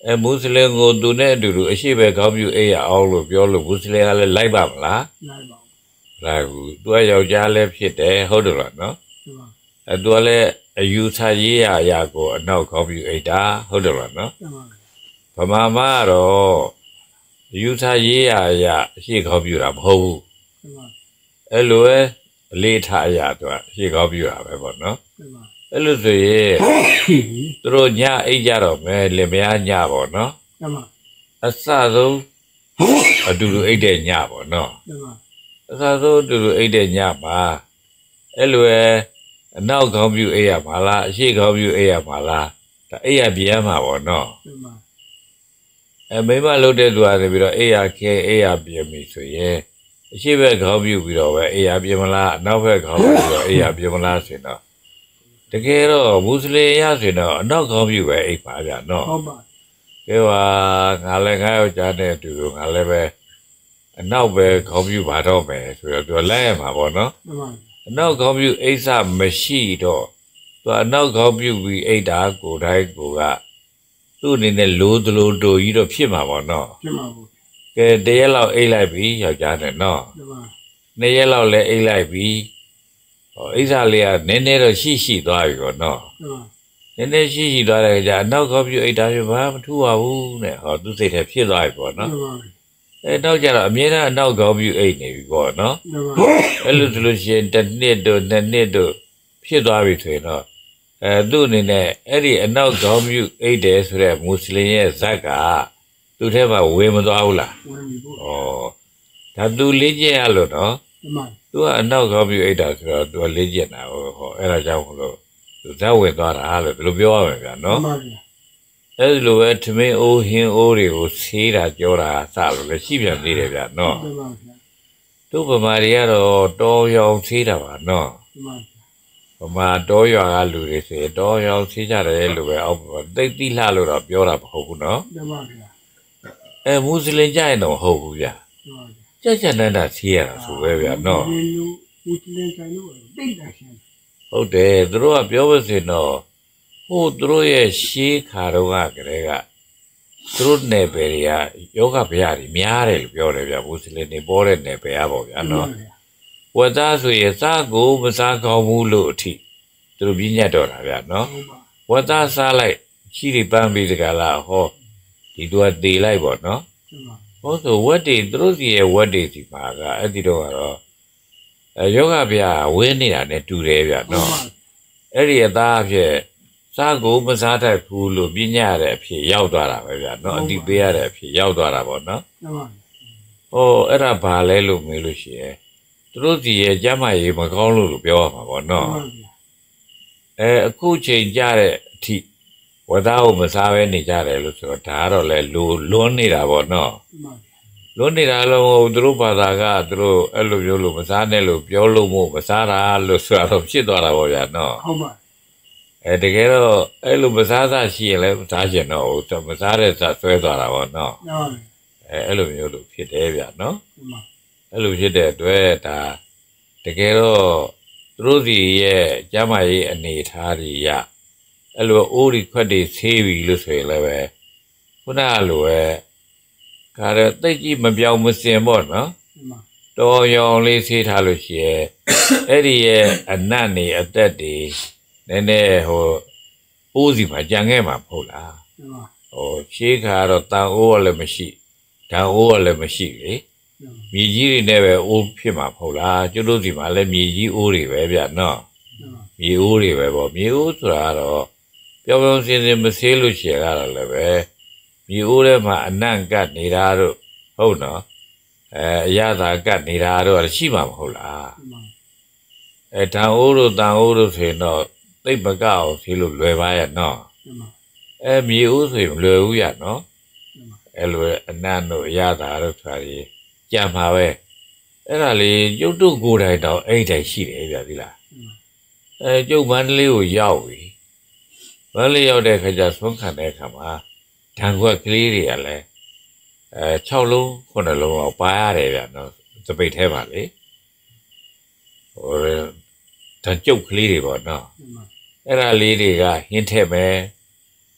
အဲမွတ်စလင်ကိုသူနဲ့အတူတူအရှိပဲခေါင်းပြူအေးရအောင်လို့ပြောလို့မွတ်စလင်ကလည်းလိုက်ပါမလားလိုက်ပါလိုက်ဘူးသူကယောက်ျားလည်းဖြစ်တယ်ဟုတ်တယ်လားနော်ဒီမှာအဲသူကလည်းအယူဆရေးရအရာကိုအနောက်ခေါင်းပြူအိတ်တာဟုတ်တယ်လားနော်ဒီမှာဗမာမကတော့အယူဆရေးရအရာအရှိခေါင်းပြူတာမဟုတ်ဘူးဒီမှာအဲ့လိုပဲအလေးထားအရာသူကအရှိခေါင်းပြူတာပဲပေါ့နော်ဒီမှာအဲ့လိုဆိုရင်ဟီသူတို့ညအိတ်ကြတော့မယ်လင်မယားညပေါ့နော်ဒီမှာအစဆုံးအတူတူအိတ်တဲ့ညပေါ့နော်ဒီမှာအစဆုံးအတူတူအိတ်တဲ့ညမှာအဲ့လိုပဲအနောက်ခေါင်းပြူအိတ်ရမှာလားအရှိခေါင်းပြူအိတ်ရမှာလားဒါအိတ်ရပြင်းမှာပေါ့နော်ဒီမှာအဲမိမလှုပ်တဲ့သူကနေပြီးတော့အိတ်ရခဲအိတ်ရပြင်းပြီဆိုရင်အရှိဘက်ခေါင်းပြူပြီးတော့ပဲအိတ်ရပြင်းမလားအနောက်ဘက်ခေါင်းပြူပြီးတော့အိတ်ရပြင်းမလားဆိုတော့တကယ်တော့မွတ်စလင်ရဆိုတော့အနောက်ခေါင်းပြူပဲအိတ်ပါဗျာနော်ဟုတ်ပါကဲပါငါလည်းငါယောက်ျားနဲ့အတူတူငါလည်းပဲအနောက်ပဲခေါင်းပြူပါတော့မယ်ဆိုတော့သူလိုက်ရမှာပေါ့နော်ဒီမှာအနောက်ခေါင်းပြူအိဆမရှိတော့သူအနောက်ခေါင်းပြူပြီးအိတ်တာကိုယ်တိုင်းကိုကသူ့အနေနဲ့လိုးသလိုတိုကြီးတော့ဖြစ်မှာပေါ့နော်ဒီမှာဘူးကဲတရက်လောက်အိတ်လိုက်ပြီယောက်ျားနဲ့နော်ဒီမှာနှစ်ရက်လောက်လည်းအိတ်လိုက်ပြီဟောအိဆလေးကနည်းနည်းတော့ရှိရှိသွားပြီပေါ့နော်ဒီမှာနည်းနည်းရှိရှိသွားတဲ့ကြာအနောက်ခေါင်းပြူအိတ်တာပြဘာမထူပါဘူးနဲ့ဟောသူစိတ်ထဲဖြစ်သွားပြီပေါ့နော်ဒီမှာအဲနောက်ကြတော့အမြဲတမ်းအနောက်ခေါင်းပြူအိတ်နေပြီပေါ့နော်ဒီမှာအဲ့လိုဆိုလို့ရှိရင်တစ်နှစ်တို့နှစ်နှစ်တို့ဖြစ်သွားပြီဆိုရင်တော့အဲသူ့အနေနဲ့အဲ့ဒီအနောက်ခေါင်းပြူအိတ်တယ်ဆိုတဲ့မွတ်စလင်ရဲ့ဇက်ကသူ့ထဲမှာဝေမသွားဘူးလားဝင်ပြီဘူးဩဒါသူလေးကျက်ရလို့နော်ဒီမှာသူကအနောက်ခေါင်းပြူအိတ်တာဆိုတော့သူကလေးကျက်တာဟောဟောအဲ့ဒါကြောင့်မလို့သူဇက်ဝင်သွားတာလို့ဒီလိုပြောရမယ်ဗျာနော်ဒီမှာအဲ့ဒီလိုပဲထမင်းအိုးဟင်းအိုးတွေကိုဆေးတာကြောတာစလို့လည်းရှိပြန်သေးတယ်ဗျာနော်ဒီမှာတို့ဗမာတွေကတော့တော်ရောင်ဆေးတာပါနော်ဒီမှာဗမာတော်ရွာကလူတွေဆိုရင်တော်ရောင်ဆေးကြတယ်လို့ပဲအောက်တိတ်တိလှလို့တော့ပြောတာမဟုတ်ဘူးနော်ဒီမှာအဲမွတ်စလင်ကြရင်တော့မဟုတ်ဘူးဗျာဒီမှာကြက်ကြက်တန်းတာဆေးရတာဆိုပဲဗျာနော်ဒီလူဦးတလင်းဆိုင်လို့တိတ်တာရှင်ဟုတ်တယ်သူတို့ကပြောပါစေတော့ဟိုသူတို့ရဲ့ရှေးခါတော့ကကလေးကသူတို့နယ်ပယ်တွေကယောဂဗျာတွေများတယ်လို့ပြောတယ်ဗျာမွတ်စလင်တွေပေါ်တဲ့နယ်ပယ်ကပေါ့ဗျာနော်ဝတ်သားဆိုရင်စားကိုမစားကောင်းဘူးလို့အထိသူတို့ပြညတ်တော့တာဗျာနော်ဟုတ်ပါဝတ်သားစားလိုက်ရှိတွေပန်းပြီးတကလားဟောဒီသူကတေလိုက်ပေါ့နော်ဒီမှာဟောဆိုဝတ်တွေသူတို့စီရဲ့ဝတ်တွေစီမှာကအဲ့ဒီတော့ကတော့အဲယောဂဗျာဝင်းနေတာနဲ့တူတယ်ဗျာဟုတ်နော်ပါအဲ့ဒီအသားအဖြစ်စားကိုမစားတတ်ဘူးလို့ပြညတ်ရတဲ့အဖြစ်ရောက်သွားတာပဲဗျာနော်အတိပေးရတဲ့အဖြစ်ရောက်သွားတာပေါ့နော်ဒီမှာဟောအဲ့ဒါဘာလဲလို့မေးလို့ရှိရင်သူတို့စီရဲ့ကျမ်းမာရေးမကောင်းလို့လို့ပြောရမှာပေါ့နော် အဲအခုချိန်ကြတဲ့အထိဝတ်သားကိုမစားဘဲနေကြတယ်လို့ဆိုတော့ဒါကတော့လေလူလွန်းနေတာပေါ့နော်ဒီမှာလွန်းနေတာလို့သူတို့ဘာသာကသူတို့အဲ့လိုမျိုးလို့မစားနဲ့လို့ပြောလို့မို့မစားတာလို့ဆိုတော့ဖြစ်သွားတာပေါ့ဗျာနော်ဟုတ်ပါအဲတကယ်တော့အဲ့လိုမစားစားရှိရင်လည်းမစားချင်တော့ဘူးမစားတဲ့စားဆွဲသွားတာပေါ့နော်ဒီမှာအဲအဲ့လိုမျိုးလို့ဖြစ်တယ်ဗျာနော်ဒီမှာအဲ့လိုဖြစ်တဲ့အတွက်ဒါတကယ်တော့သူတို့စီရဲ့ကျမ်းမာရေးအနေအထားတွေရအဲ့လိုအိုးဒီခွက်တွေဆေးပြီလို့ဆိုရင်လည်းပဲခုနကလိုပဲခါတဲ့တိတ်ကြီးမပြောင်းမစင်ပေါ့နော်ဒီမှာတော်ရောင်လေးဆေးထားလို့ရှိရဲ့အဲ့ဒီရဲ့အနတ်နေအသက်တွေနည်းနည်းဟိုအိုးစီမှာကြံခဲ့မှာမဟုတ်လားဒီမှာဟိုရှေးခါတော့တန်အိုးကလည်းမရှိဓာတ်အိုးကလည်းမရှိလေမြေကြီးတွေနဲ့ပဲအိုးဖြစ်မှာမဟုတ်လားကျွတ်တို့စီမှာလည်းမြေကြီးအိုးတွေပဲဗျနော်ဒီမှာမြေအိုးတွေပဲပေါ့မြေအိုးဆိုတာကတော့ပြောပြောစင်စင်မဆေးလို့ရှိရတာလည်းပဲမြေအိုးထဲမှာအနံ့ကတ်နေတာတို့ဟုတ်နော်အဲအရသာကတ်နေတာတို့ရှိမှာမဟုတ်လားဒီမှာအဲတန်အိုးတို့တန်အိုးတို့ဆိုရင်တော့သိပ်မကအောင်ဆေးလို့လွယ်ပါရဲ့နော်ဒီမှာအဲမြေအိုးဆိုရင်မလွယ်ဘူးရနော်ဒီမှာအဲလိုအနံ့တို့အရသာတို့ဆိုတာကြီးကြံပါပဲအဲ့ဒါလေးကျုပ်တို့ကိုယ်တိုင်တော့အဲ့တိုင်ရှိတယ်ဗျာဒီလားဒီမှာအဲကျုပ်မန္တလေးကိုရောက်ပြီမန္တလေးရောက်တဲ့ခါကျဆုံးခံတဲ့အခါမှာဓာန်ခွက်ကလေးတွေကလည်းအဲ၆လုံးခုနှစ်လုံးတော့ပါရတယ်ဗျာနော်စပိတ်ထဲပါလေဟိုဓာန်ကျုပ်ကလေးတွေပေါ့နော်ဒီမှာအဲ့ဒါလေးတွေကဟင်းထက်မယ်တ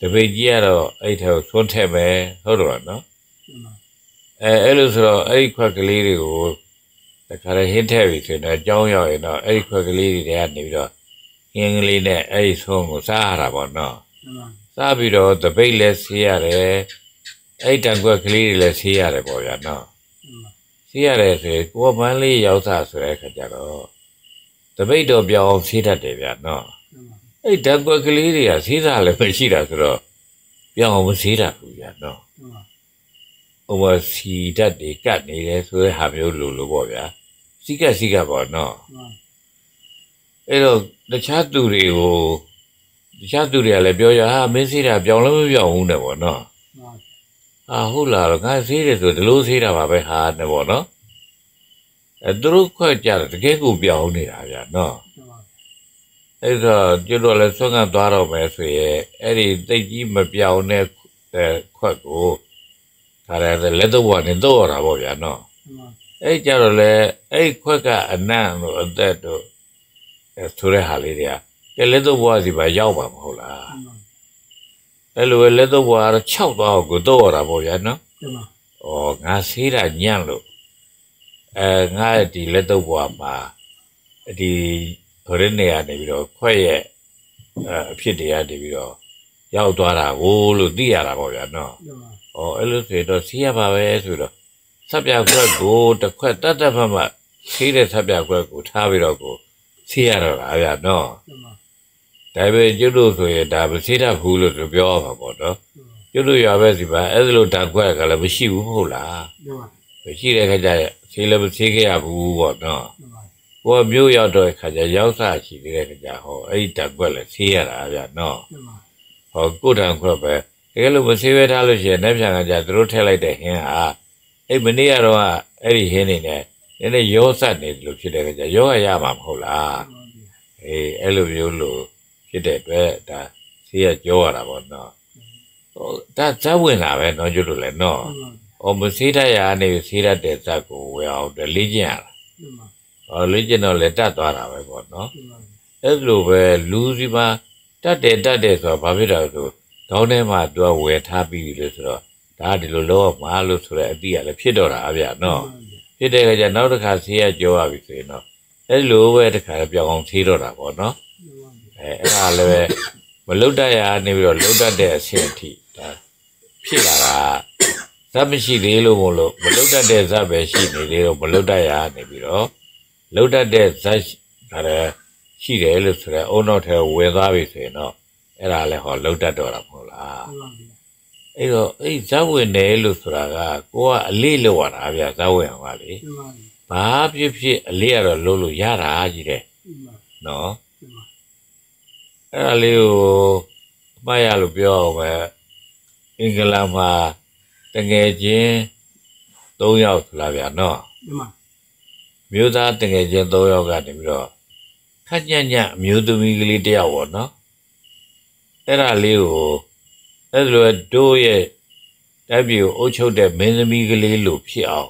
ပိတ်ကြီးကတော့အဲ့ထဲကိုသွန်းထည့်မယ်ဟုတ်တော့နော်မှန်ပါအဲအဲ့လိုဆိုတော့အဲ့ဒီခွက်ကလေးတွေကိုတခါတည်းဟင်းထည့်ပြီဆိုတော့အကြောင်းရောက်ရင်တော့အဲ့ဒီခွက်ကလေးတွေကနေပြီးတော့ဟင်းကလေးနဲ့အဲ့ဒီဆုံးကိုစားရတာပေါ့နော်မှန်ပါစားပြီးတော့တပိတ်လည်းဆေးရတယ်အဲ့တန်ခွက်ကလေးတွေလည်းဆေးရတယ်ပေါ့ဗျာနော်မှန်ပါဆေးရတယ်ဆိုရင်ကိုယ်ပန်းလေးရောက်စားဆိုတဲ့အခါကျတော့တပိတ်တော့ပြောင်းအောင်ဆေးတတ်တယ်ဗျာနော်မှန်ပါအဲ့တန်ခွက်ကလေးတွေကဆေးစားလည်းမရှိတာဆိုတော့ပြောင်းအောင်မဆေးတတ်ဘူးဗျာနော်မှန်ပါဟိုမှာစီတတ်တွေကတ်နေတယ်ဆိုတဲ့ဟာမျိုးလိုလိုပေါ့ဗျာစီကတ်စီကတ်ပေါ့နော်မှန်အဲ့တော့တခြားသူတွေကိုတခြားသူတွေကလည်းပြောရဟာမင်းဆေးတာပြောင်းလည်းမပြောင်းဘူးနဲ့ပေါ့နော်မှန်ဟာဟုတ်လားတော့ငါဆေးတယ်ဆိုဒီလိုဆေးတာပါပဲဟာနဲ့ပေါ့နော်အဲသူတို့ခွက်ကြတယ်တကယ်ကိုပြောင်းနေတာဗျာနော်မှန်ပါအဲ့တော့ကျွတ်တော့လည်းဆွမ်းကသွားတော့မယ်ဆိုရင်အဲ့ဒီတိတ်ကြီးမပြောင်းတဲ့ခွက်ကိုခါရတယ်လက်တော့ကနေတော့ရတာပေါ့ဗျာနော်မှန်အဲ့ကြတော့လေအဲ့ခွက်ကအနံ့တို့အသက်တို့အဲဆိုတဲ့ဟာလေးတွေကကဲလက်တော့ဘွားစီပါရောက်ပါမဟုတ်လားမှန်အဲ့လိုပဲလက်တော့ဘွားကတော့၆သွားကိုတော့ရတာပေါ့ဗျာနော်မှန်ပါဩငါဆေးတာညံ့လို့အဲငါဒီလက်တော့ဘွားမှာဒီဘရင်းနေရနေပြီးတော့ခွက်ရဲ့အဖြစ်တွေကနေပြီးတော့ရောက်သွားတာကိုလို့သိရတာပေါ့ဗျာနော်မှန်ပါဩအဲ့လိုဆိုတော့ဆေးရပါပဲဆိုတော့ဆက်ပြခွက်ကိုတစ်ခွက်တတ်တတ်ဖတ်မှဆေးတဲ့ဆက်ပြခွက်ကိုထားပြီးတော့ကိုဆေးရတော့တာဗျာနော်မှန်ပါဒါပေမဲ့ကျွတ်လို့ဆိုရင်ဒါမဆေးတတ်ဘူးလို့ပြောရမှာပေါ့နော်ကျွတ်လို့ရပဲစီပါအဲ့လိုဓာတ်ခွက်ကလည်းမရှိဘူးမဟုတ်လားမှန်ပါမရှိတဲ့ခါကျရင်ဆေးလည်းမဆေးခဲ့ရဘူးပေါ့နော်မှန်ပါကိုယ်မျိုးရောက်တော့ခါကျရောက်စားရှိတဲ့ခါကျဟောအဲ့ဒီဓာတ်ခွက်လည်းဆေးရတာဗျာနော်မှန်ပါဟောကိုယ်တန်ခွက်ပဲတကယ်လို့မဆေးဝဲထားလို့ရှိရင်လက်ဖြံကကြသူတို့ထည့်လိုက်တဲ့ဟင်းဟာအဲ့မနေ့ကတော့အဲ့ဒီဟင်းနေနဲ့နည်းနည်းရောစက်နေတယ်လို့ဖြစ်တဲ့ခါကျရောရရမှာမဟုတ်လားအေးအဲ့လိုမျိုးလို့ဖြစ်တဲ့အတွက်ဒါဆေးရကြောရတာပေါ့နော်ဟိုဒါဇက်ဝင်လာပဲနော်ကျွတ်လို့လည်းနော်ဟောမဆေးတတ်ရနေဆေးတတ်တဲ့ဇက်ကိုဝယ်အောင်လေ့ကျင့်ရတာဟောလေ့ကျင့်တော့လည်းတတ်သွားတာပဲပေါ့နော်အဲ့လိုပဲလူစီမှာတတ်တယ်တတ်တယ်ဆိုတော့ဘာဖြစ်တာလဲဆိုခေါင်းထဲမှာသူကဝယ်ထားပြီးလို့ဆိုတော့ဒါဒီလိုလောမှာလို့ဆိုတဲ့အတိအလည်းဖြစ်တော့တာအဗျာနော်ဖြစ်တဲ့အခါကျနောက်တစ်ခါဆေးရကြောရပြီဆိုရင်တော့အဲ့လိုပဲတစ်ခါပြောင်းအောင်ဆေးတော့တာပေါ့နော်အဲအဲ့ဒါလည်းမလုတ်တတ်ရနေပြီးတော့လုတ်တတ်တဲ့အဆင့်အထိဒါဖြစ်လာတာဇက်မရှိသေးလို့မလို့မလုတ်တတ်တဲ့ဇက်ပဲရှိနေသေးတော့မလုတ်တတ်ရနေပြီးတော့လုတ်တတ်တဲ့ဇက်ဒါလည်းရှိတယ်လို့ဆိုတော့အုံနောက်ထဲဝင်သွားပြီဆိုရင်တော့အဲ့ဒါလည်းဟောလုတ်တတ်တော့တာမဟုတ်လားအဲ့တော့အဲ့ဇက်ဝင်တယ်လို့ဆိုတာကကိုကအလေးလောက်ရတာဗျာဇက်ဝင်အောင်ပါလေဘာဖြစ်ဖြစ်အလေးရတော့လုံးလို့ရတာကြီးတယ်နော်အဲ့ဒါလေးကိုအမှားရလို့ပြောအောင်ပဲအင်္ဂလန်မှာတငယ်ချင်း၃ယောက်ဆိုလားဗျာနော်မျိုးသားတငယ်ချင်း၃ယောက်ကနေပြီးတော့ခက်ညံ့ညံ့အမျိုးသမီးကလေးတယောက်ပေါ့နော်အဲ့ဒါလေးကိုအဲ့လိုတို့ရဲ့တိုက်ပြည်ကိုအုပ်ချုပ်တဲ့မင်းသမီးကလေးလို့ဖြစ်အောင်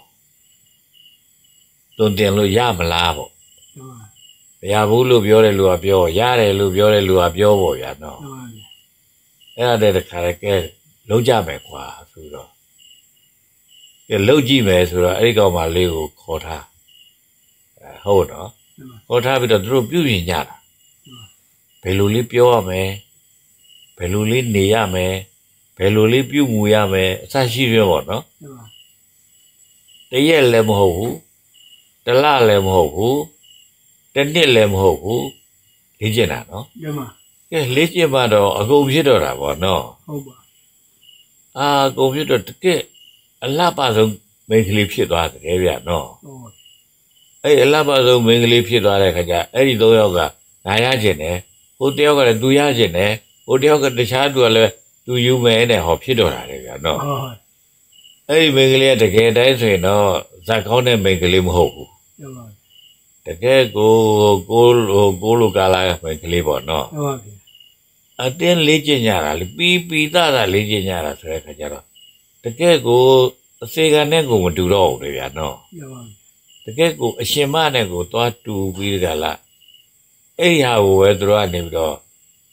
တွင်တင်လို့ရမလားပေါ့မရဘူးလို့ပြောတဲ့လူကပြောရတယ်လို့ပြောတဲ့လူကပြောပေါ့ဗျာနော်အဲ့ဒါတည်းတခါတည်းလုံးကြမယ်ကွာဆိုတော့ကဲလုံးကြည့်မယ်ဆိုတော့အဲ့ဒီကောင်မလေးကိုခေါ်ထားဟုတ်နော်ခေါ်ထားပြီးတော့သူတို့ပြုပြင်ကြတာဘယ်လိုလေးပြောရမယ်ဘယ်လိုလေးနေရမယ်ဘယ်လိုလေးပြုမှုရမယ်အစရှိရပေါ့နော်တရက်လည်းမဟုတ်ဘူးတလလည်းမဟုတ်ဘူးတနှစ်လည်းမဟုတ်ဘူးလေ့ကျင့်တာနော်ကဲလေ့ကျင့်မှတော့အကုန်ဖြစ်တော့တာပေါ့နော်ဟုတ်ပါအာအကုန်ဖြစ်တော့တကယ်အလှပဆုံးမိန်းကလေးဖြစ်သွားတယ်ဗျာနော်ဟုတ်အဲ့အလှပဆုံးမိန်းကလေးဖြစ်သွားတဲ့ခါကျအဲ့ဒီ၃ယောက်ကငါရကျင်တယ်ဟိုတယောက်ကလည်းသူရကျင်တယ်ဟိုတယောက်ကတခြားသူကလည်းသူယူမယ်တဲ့ဟောဖြစ်တော့တာလေဗျာနော်ဟုတ်အဲ့ဒီမိန်းကလေးကတကယ်တိုင်းဆိုရင်တော့ဇက်ကောင်းတဲ့မိန်းကလေးမဟုတ်ဘူးဟုတ်ပါတကယ်ကိုကိုကိုလိုကာလာမိန်းကလေးပေါ့နော်ဟုတ်ပါပြီအတင်းလေးကျင်ကြတာလေပီပီသားသားလေးကျင်ကြတာဆိုတဲ့ခါကျတော့တကယ်ကိုအစေခံနဲ့ကိုမတူတော့ဘူးလေဗျာနော်ဟုတ်ပါတကယ်ကိုအရှင်မနဲ့ကိုသွားတူပြီးကြလားအဲ့ဒီဟာကိုပဲသူတို့ကနေပြီးတော့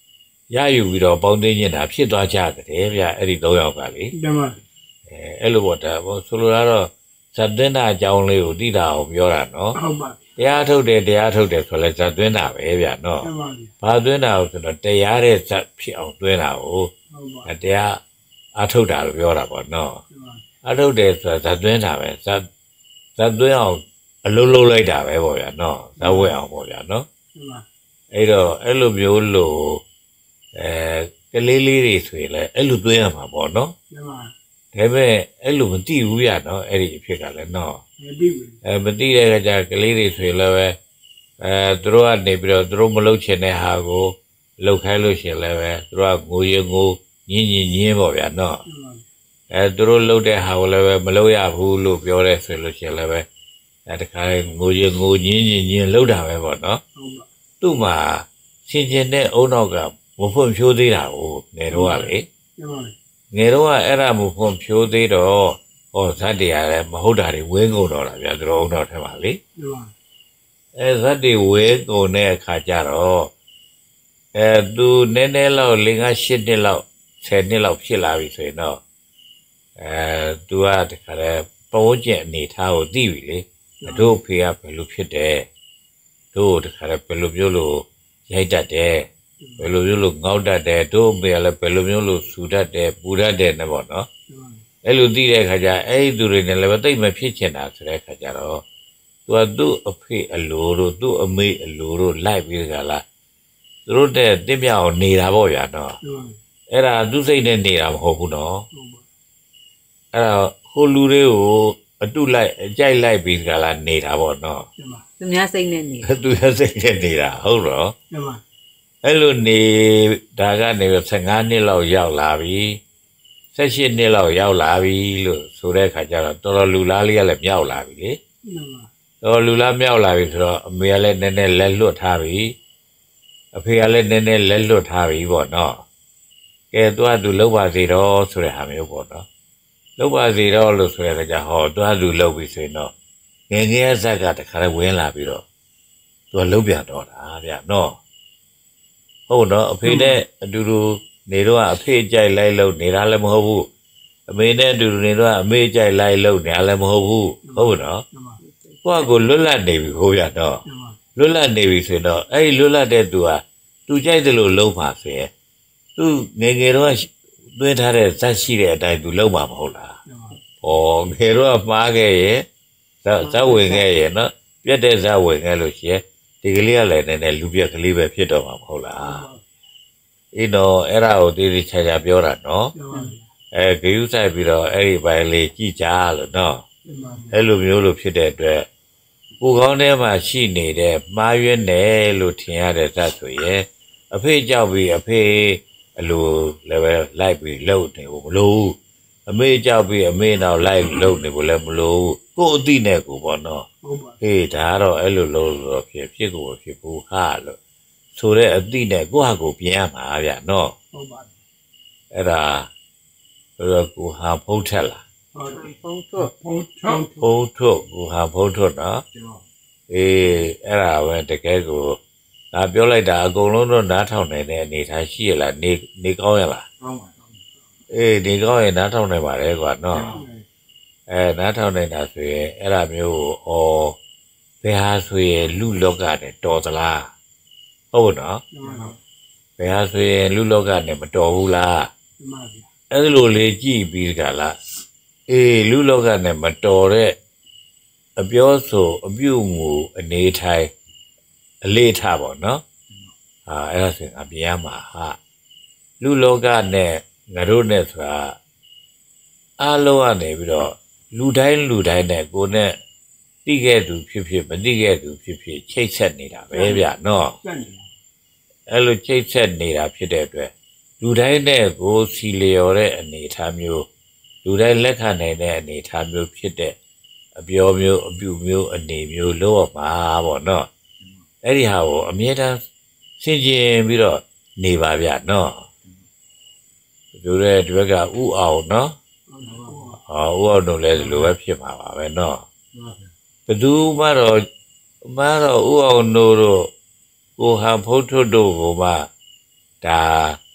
ရယူပြီးတော့ပေါင်းသိနေတာဖြစ်သွားကြတယ်ဗျအဲ့ဒီသုံးယောက်ကလေဓမ္မအဲအဲ့လိုပေါ့ဒါဆိုလိုတာတော့ဇတ်သွင်းတာအကြောင်းလေးကိုသိတာအောင်ပြောတာနော်ဟုတ်ပါတရားထုတ်တယ်တရားထုတ်တယ်ဆိုလဲဇတ်သွင်းတာပဲဗျနော်ဓမ္မဘာသွင်းတာကိုဆိုတော့တရားတဲ့ဇတ်ဖြစ်အောင်သွင်းတာကိုဟုတ်ပါတရားအထုတ်တာလို့ပြောတာပေါ့နော်ဓမ္မအထုတ်တယ်ဆိုတာဇတ်သွင်းတာပဲဇတ်ဇတ်သွင်းအောင်အလုံးလုံးလိုက်တာပဲပေါ့ဗျာနော်ဇတ်ဝဲအောင်ပေါ့ဗျာနော်ဓမ္မအဲ့တော့အဲ့လိုမျိုးလို့အဲကလေးလေးတွေဆိုရင်လည်းအဲ့လိုသွင်းရမှာပေါ့နော်ဓမ္မဒါပေမဲ့အဲ့လိုမသိဘူးရနော်အဲ့ဒီအဖြစ်ကလည်းနော်မသိဘူးအဲမသိတဲ့ကကြကလေးတွေဆိုရင်လည်းပဲအဲသူတို့ကနေပြီးတော့သူတို့မလုပ်ချင်တဲ့ဟာကိုလုပ်ခိုင်းလို့ရှိရင်လည်းပဲသူတို့ကငိုရင်ငိုညင်းညင်းညင်းပေါ့ဗျာနော်ဓမ္မအဲသူတို့လုပ်တဲ့ဟာကိုလည်းပဲမလုပ်ရဘူးလို့ပြောရဲဆိုလို့ရှိရင်လည်းပဲအဲတခါငိုရင်ငိုညင်းညင်းညင်းလုပ်တာပဲပေါ့နော်ဟုတ်ပါသူ့မှာရှင်ကျင်တဲ့အုံနောက်ကမဖွံ့ဖြိုးသေးတာကိုငယ်တော့ကလေဓမ္မငယ်တော့ကအဲ့ဒါမဖွံ့ဖြိုးသေးတော့ဟောဇတ်တရားလည်းမဟုတ်တာတွေဝဲကုန်တော့တာဗျာသူတို့အုံနောက်ထဲမှာလေဓမ္မအဲဇတ်တွေဝဲကုန်တဲ့အခါကျတော့အဲသူနည်းနည်းလောက်၄-၅-၈နှစ်လောက်ဆယ်နှစ်လောက်ဖြစ်လာပြီဆိုရင်တော့အဲသူကတခါတည်းပုံကျင့်အနေထားကိုသိပြီလေအတို့ဖေကဘယ်လိုဖြစ်တယ်တို့တခါတည်းဘယ်လိုမျိုးလို့ရိုက်တတ်တယ်ဘယ်လိုမျိုးလို့ငေါက်တတ်တယ်တို့မေကလည်းဘယ်လိုမျိုးလို့ဆူတတ်တယ်ပူတတ်တယ်နဲ့ပေါ့နော်ဓမ္မအဲ့လိုသိတဲ့အခါကျအဲ့ဒီသူတွေနဲ့လည်းတိတ်မဖြစ်ချင်တာဆိုတဲ့အခါကျတော့သူကသူ့အဖေအလိုတို့သူ့အမေအလိုတို့လိုက်ပြီးကြလားသူတို့တဲ့တင့်ပြအောင်နေတာပေါ့ဗျာနော်ဓမ္မအဲ့ဒါသူ့စိတ်နဲ့နေတာမဟုတ်ဘူးနော်ဟုတ်ပါအဲ့ဒါဟိုလူတွေကိုအတုလိုက်အကြိုက်လိုက်ပြီးကြလားနေတာပေါ့နော်ဓမ္မသူများစိတ်နဲ့နေသူရဲ့စိတ်နဲ့နေတာဟုတ်တော့ဓမ္မအဲ့လိုနေဒါကနေဆယ်ငါးနှစ်လောက်ရောက်လာပြီဆယ်ရှစ်နှစ်လောက်ရောက်လာပြီလို့ဆိုတဲ့အခါကျတော့တော်တော်လူလားလေးကလည်းမြောက်လာပြီလေဓမ္မတော်လူလားမြောက်လာပြီဆိုတော့အမေကလည်းနည်းနည်းလက်လွတ်ထားပြီအဖေကလည်းနည်းနည်းလက်လွတ်ထားပြီပေါ့နော်ကဲသူကသူလှုပ်ပါစေတော့ဆိုတဲ့ဟာမျိုးပေါ့နော်လှုပ်ပါစေတော့လို့ဆိုတဲ့အခါကျဟောသူကသူလှုပ်ပြီဆိုရင်တော့ငယ်ငယ်ဇက်ကတခါတည်းဝင်လာပြီးတော့သူကလှုပ်ပြန်တော့တာဗျနော်ဟုတ်နော်အဖေနဲ့အတူတူနေတော့အဖေကြိုက်လိုက်လို့နေတာလည်းမဟုတ်ဘူးအမေနဲ့အတူတူနေတော့အမေကြိုက်လိုက်လို့နေတာလည်းမဟုတ်ဘူးဟုတ်နော်ဓမ္မကိုယ့်ကိုလွတ်လပ်နေပြီဟိုရတော့ဓမ္မလွတ်လပ်နေပြီဆိုတော့အဲ့ဒီလွတ်လပ်တဲ့သူဟာသူကြိုက်တယ်လို့လုံးပါဆိုရင်သူငယ်ငယ်တော့သွင်းထားတဲ့ဇက်ရှိတဲ့အတိုင်းသူလုံးမှာမဟုတ်လားဓမ္မ။ဩငယ်တော့မှားခဲ့ရဲ့ဇက်ဇက်ဝင်ခဲ့ရဲ့နော်ပြတ်တဲ့ဇက်ဝင်ခဲ့လို့ရှိရင်ဒီကလေးကလည်းနည်းနည်းလူပြက်ကလေးပဲဖြစ်တော့မှာမဟုတ်လား။အေးတော့အဲ့ဒါကိုတေးသေးချာချာပြောတာနော်ဓမ္မ။အဲဂယုဆိုင်ပြီးတော့အဲ့ဒီပိုင်းလေးကြည်ကြလို့နော်ဓမ္မအဲ့လိုမျိုးလို့ဖြစ်တဲ့အတွက်ကိုယ်ကောင်းထဲမှာရှိနေတဲ့မှားရွက်တယ်လို့ထင်ရတဲ့ဇတ်ဆိုရင်အဖေကြောက်ပြီးအဖေအလိုလည်းပဲလိုက်ပြီးလှုပ်နေဖို့မလိုဘူးအမေကြောက်ပြီးအမေနောက်လိုက်လှုပ်နေဖို့လည်းမလိုဘူးကိုယ်အသိနဲ့ကိုပေါ့နော်ဟုတ်ပါဟေးဒါကတော့အဲ့လိုလို့တော့ဖြစ်ဖြစ်ကိုဖြစ်ဘူးဟာလို့ဆိုတဲ့အသိနဲ့ကိုယ့်ဟာကိုယ်ပြင်ရမှာဗျနော်ဟုတ်ပါအဲ့ဒါဆိုတော့ကိုဟာဖုံးထက်လားဟုတ်တယ်ဖုံးထုတ်ဖုန်းချောင်းဖုံးထုတ်ကိုဟာဖုံးထုတ်နော်ကျော်အေးအဲ့ဒါပဲတကယ်ကိုဒါပြောလိုက်တာအကုန်လုံးတော့နားထောင်နိုင်တဲ့အနေထားရှိရလားနေနေကောင်းရလားကောင်းပါအေးနေကောင်းရင်နားထောင်နိုင်ပါလေကွာနော်အဲနားထောင်နိုင်တာဆိုရင်အဲ့ဒါမျိုးကိုဩဘယ်ဟာဆိုရင်လူလောကနဲ့တော်သလားဟုတ်နော်ဓမ္မဘယ်ဟာဆိုရင်လူလောကနဲ့မတော်ဘူးလားဓမ္မဗျာအဲ့လိုလေးကြည့်ပြီးကြလားအေးလူလောကနဲ့မတော်တဲ့အပြောဆိုအပြုအမူအနေထိုင်အလေးထားပါနော်ဟာအဲ့ဒါဆိုရင်အပြရမှာဟာလူလောကနဲ့ငါတို့နဲ့ဆိုတာအားလုံးကနေပြီးတော့လူတိုင်းလူတိုင်းနဲ့ကိုယ်နဲ့တိခဲ့သူဖြစ်ဖြစ်မတိခဲ့သူဖြစ်ဖြစ်ချိတ်ဆက်နေတာပဲဗျနော်စက်နေအဲ့လိုချိတ်ဆက်နေတာဖြစ်တဲ့အတွက်လူတိုင်းနဲ့ကိုစီလျော်တဲ့အနေအထားမျိုးလူတိုင်းလက်ခံနိုင်တဲ့အနေအထားမျိုးဖြစ်တဲ့အပြောမျိုးအပြုမျိုးအနေမျိုးလို့ပါပေါ့နော်အဲ့ဒီဟာကိုအမြဲတမ်းဆင်ခြင်ပြီးတော့နေပါဗျနော်ဒီလိုတဲ့ဒီဘက်ကဥအောင်နော်ဟောဥအောင်တို့လည်းဒီလိုပဲဖြစ်မှာပါပဲနော်ဘယ်သူမှတော့မှတော့ဥအောင်တို့တို့ကိုဟန်ဖုတ်ထွတ်တို့ကိုမှဒါ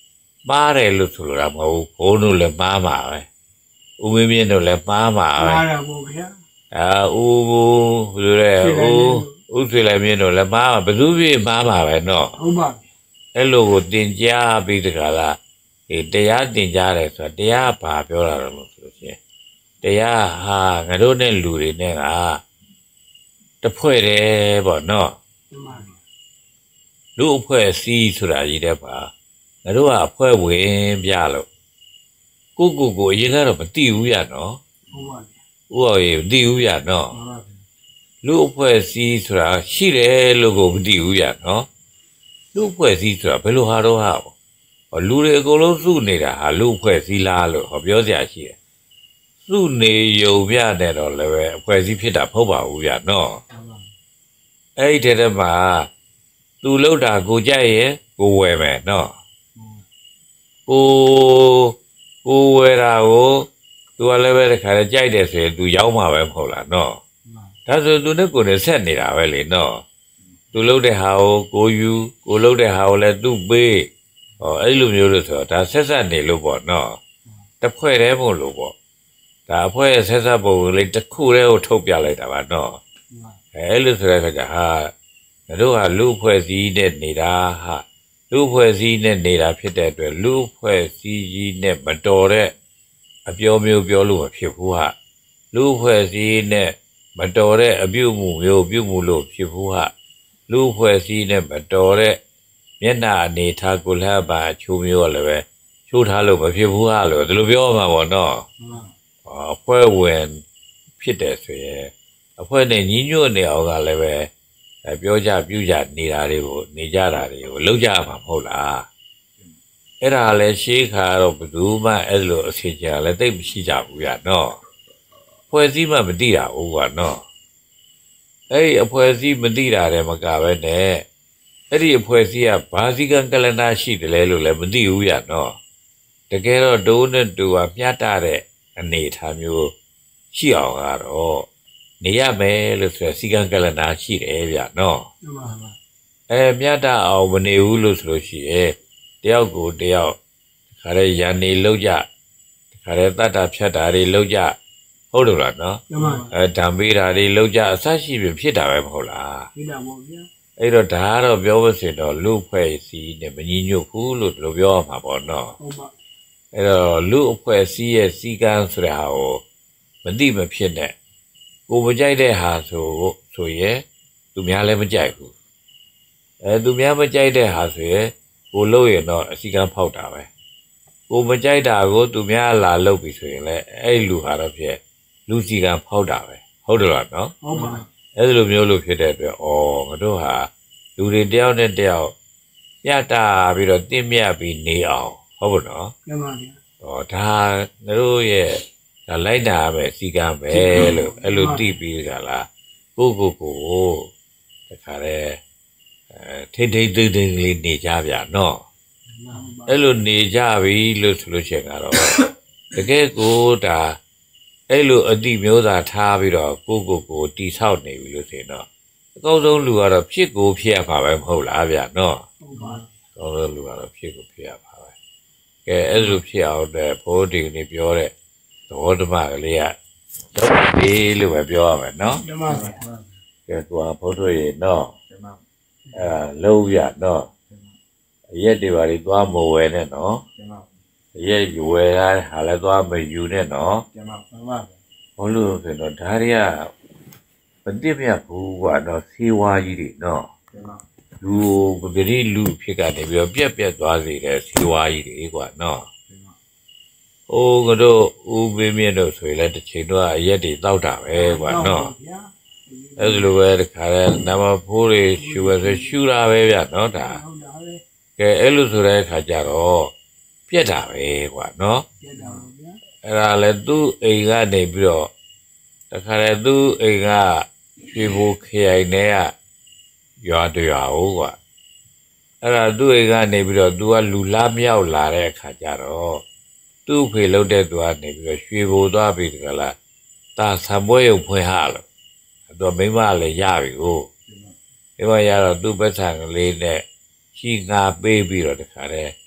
ပါတယ်လို့ဆိုလိုတာမဟုတ်ဘူးဘုန်းတို့လည်းမှားမှာပဲဦးမင်းမြင့်တို့လည်းမှားမှာပဲမာတာပေါ့ဗျာအာဦးဘယ်လိုလဲဦးဦးဆွေလည်းမြင့်တို့လည်းမှားမှာဘယ်သူဖြစ်မှားမှာပဲနော်ဟုတ်ပါအဲ့လိုကိုတင်ကြားပြီးတခါလားဒီတရားတင်ကြားတယ်ဆိုတာတရားဘာပြောတာလဲလို့ဆိုလို့ရှိရင်တရားဟာငါတို့နဲ့လူတွေနဲ့ကတဖွဲ့တယ်ပေါ့နော်မှန်ပါဗျာလူအဖွဲ့အစည်းဆိုတာကြီးတဲ့ပါငါတို့ကအဖွဲ့ဝင်ပြလို့ကိုကိုကိုအရင်ကတော့မသိဘူးရနော်ဟုတ်ပါဗျာဥအောင်ရေမသိဘူးရနော်မှန်ပါဗျာလူအဖွဲ့အစည်းဆိုတာရှိတယ်လို့ကိုမသိဘူးရနော်လူအဖွဲ့အစည်းဆိုတာဘယ်လိုဟာတော့ဟာပေါ့လူတွေအကုန်လုံးစုနေတာဟာလူအဖွဲ့အစည်းလားလို့ဟောပြောစရာရှိတယ်စုနေယုံပြတဲ့တော့လည်းပဲအဖွဲ့အစည်းဖြစ်တာမဟုတ်ပါဘူးဗျနော်မှန်ပါအဲ့ဒီတဲ့မှာသူလှုပ်တာကိုကြိုက်ရဲ့ကိုဝယ်မယ်နော်ကိုကိုဝယ်တာကိုသူကလည်းပဲတခါလေကြိုက်တယ်ဆိုရင်သူရောက်မှာပဲမဟုတ်လားနော်ဒါဆိုသူနဲ့ကိုယ်နဲ့ဆက်နေတာပဲလေနော်သူလှုပ်တဲ့ဟာကိုကိုယူကိုလှုပ်တဲ့ဟာကိုလည်းသူ့ပေးဟောအဲ့လိုမျိုးလို့ဆိုတော့ဒါဆက်ဆက်နေလို့ပေါ့နော်တစ်ဖွဲ့တည်းမို့လို့ပေါ့ဒါအဖွဲဆက်ဆက်ပုံလေးတစ်ခုတည်းကိုထုတ်ပြလိုက်တာပါနော်အဲ့လိုဆိုတဲ့အခါကျဟာတို့ကလူဖွဲ့စည်းနဲ့နေတာဟာလူဖွဲ့စည်းနဲ့နေတာဖြစ်တဲ့အတွက်လူဖွဲ့စည်းကြီးနဲ့မတော်တဲ့အပြောမျိုးပြောလို့မဖြစ်ဘူးဟာလူဖွဲ့စည်းနဲ့မတော်တဲ့အပြုမှုမျိုးပြုမှုလို့ဖြစ်ဘူးဟာလူဖွဲ့စည်းနဲ့မတော်တဲ့မျက်နှာအနေထားကိုလှပါချိုးမျိုးလည်းပဲချိုးထားလို့မဖြစ်ဘူးဟာလို့ဒီလိုပြောမှာပေါ့နော်အဖွဲ့ဝင်ဖြစ်တယ်ဆိုရင်အဖွဲ့နဲ့ညီညွတ်နေအောင်ကလည်းပဲပြောကြပြုကြနေတာတွေကိုနေကြတာတွေကိုလုပ်ကြမှာမဟုတ်လားအဲ့ဒါလည်းရှေးခါတော့ဘယ်သူမှအဲ့လိုအစီအကျလည်းသိမရှိကြဘူးရနော်အဖွဲ့အစည်းမှမသိတာဘူးကွာနော်အဲ့ဒီအဖွဲ့အစည်းမသိတာတည်းမကပဲနဲ့အဲ့ဒီအဖွဲ့အစည်းကဘာစီကံကလနာရှိတယ်လဲလို့လည်းမသိဘူးရနော်တကယ်တော့ဒိုးနဲ့တူကမျှတတဲ့အနေအထားမျိုးရှိအောင်ကတော့နေရမယ်လို့ဆိုစီကံကလနာရှိတယ်ဗျနော်မှန်ပါဗျာအဲမြတ်တအောင်မနေဘူးလို့ဆိုလို့ရှိရဲ့တယောက်ကိုတယောက်ခါရဲရန်နေလောက်ကြခါရဲတတ်တာဖြတ်တာတွေလောက်ကြဟုတ်လို့လားနော်မှန်ပါအဲဓာမေးတာတွေလောက်ကြအဆရှိပြီဖြစ်တာပဲမဟုတ်လားဒီတာပေါ့ဗျာအဲ့တော့ဒါကတော့ပြောလို့ဆိုတော့လူဖွဲ့စည်းနဲ့မညီညွတ်ဘူးလို့ဒီလိုပြောရမှာပေါ့နော်ဟုတ်ပါအဲ့တော့လူအဖွဲ့စည်းရဲ့စီကံဆိုတဲ့ဟာကိုမသိမဖြစ်နဲ့ကိုမကြိုက်တဲ့ဟာဆိုဆိုရင်သူများလည်းမကြိုက်ဘူးအဲသူများမကြိုက်တဲ့ဟာဆိုရင်ကိုလို့ရင်တော့အစီကံဖောက်တာပဲကိုမကြိုက်တာကိုသူများလာလုပ်ပြီဆိုရင်လည်းအဲ့လူဟာတော့ဖြစ်လူစီကံဖောက်တာပဲဟုတ်တယ်လားနော်ဟုတ်ပါအဲ့လိုမျိုးလို့ဖြစ်တဲ့အတွက်ဩငါတို့ဟာလူတွေတယောက်နဲ့တယောက်ညတာပြီးတော့တင့်မြတ်ပြီးနေအောင်ဟုတ်ပါတော့မှန်ပါဗျာဟောဒါငါတို့ရဲ့ဒါလိုက်တာပဲစီကံပဲလို့အဲ့လိုသိပြီးကြလားကိုကိုကိုတခါတည်းအဲထိတ်ထိတ်သိမ့်သိမ့်လေးနေကြဗျာနော်မှန်ပါအဲ့လိုနေကြပြီလို့ဆိုလို့ရှိရင်ကတော့တကယ်ကိုဒါအဲ့လိုအတိမျိုးသားထားပြီးတော့ကိုကိုကိုတီဆောက်နေပြီလို့ဆိုရင်တော့အကောင်းဆုံးလူကတော့ဖြစ်ကိုဖြစ်ရမှာပဲမဟုတ်လားဗျာနော်ဟုတ်ပါအကောင်းဆုံးလူကတော့ဖြစ်ကိုဖြစ်ရမှာပဲကဲအဲ့လိုဖြစ်အောင်တဲ့ဘိုးဒီကနေပြောတဲ့သဘောဓမ္မကလေးကတော့ဒီလို့ပဲပြောရမယ်နော်မှန်ပါဗျာကဲကွာဘုရားရေနော်အဲလုံးရနော်အရက်တွေပါလေသွားမဝယ်နဲ့နော်အရက်ယူဝယ်တာဟာလည်းသွားမယူနဲ့နော်မှန်ပါမှန်ပါဘလို့ဆိုတော့ဒါတွေကမတိမြတ်ဘူးကွာနော်ဆေးဝါးကြီးတွေနော်လူပဂတိလူဖြစ်ကနေပြီးတော့ပြက်ပြက်သွားစေတဲ့ဆေးဝါးကြီးတွေကွာနော်အိုးကတော့ဦးမင်းမြင့်တို့ဆိုရင်လည်းတစ်ချိန်တော့အရက်တွေတောက်တာပဲကွာနော် အဲ့လိုပဲတခါလဲနမဖိုးတွေရှူပဲဆိုရှူတာပဲဗျနော်ဒါဟုတ်တာပဲကဲအဲ့လိုဆိုတဲ့အခါကျတော့ပြက်တာပဲကွာနော်ကျန်တာပါဗျာအဲ့ဒါလဲသူ့အိမ်ကနေပြီးတော့တခါလဲသူ့အိမ်ကရွှေဘိုခရိုင်ထဲကရွာတရွာဟုတ်ကွာအဲ့ဒါသူ့အိမ်ကနေပြီးတော့ तू ကလူလားမြောက်လာတဲ့အခါကျတော့သူ့ဖေလှုပ်တဲ့သူကနေပြီးတော့ရွှေဘိုသွားပြီးတကလားတာဆံပွဲရုပ်ဖွင့်ဟာလို့သူမိမလည်းရပြီကိုမိမရတော့သူ့ပတ်စံကလေးနဲ့ရှိငါပေးပြီးတော့တခါတည်းဘ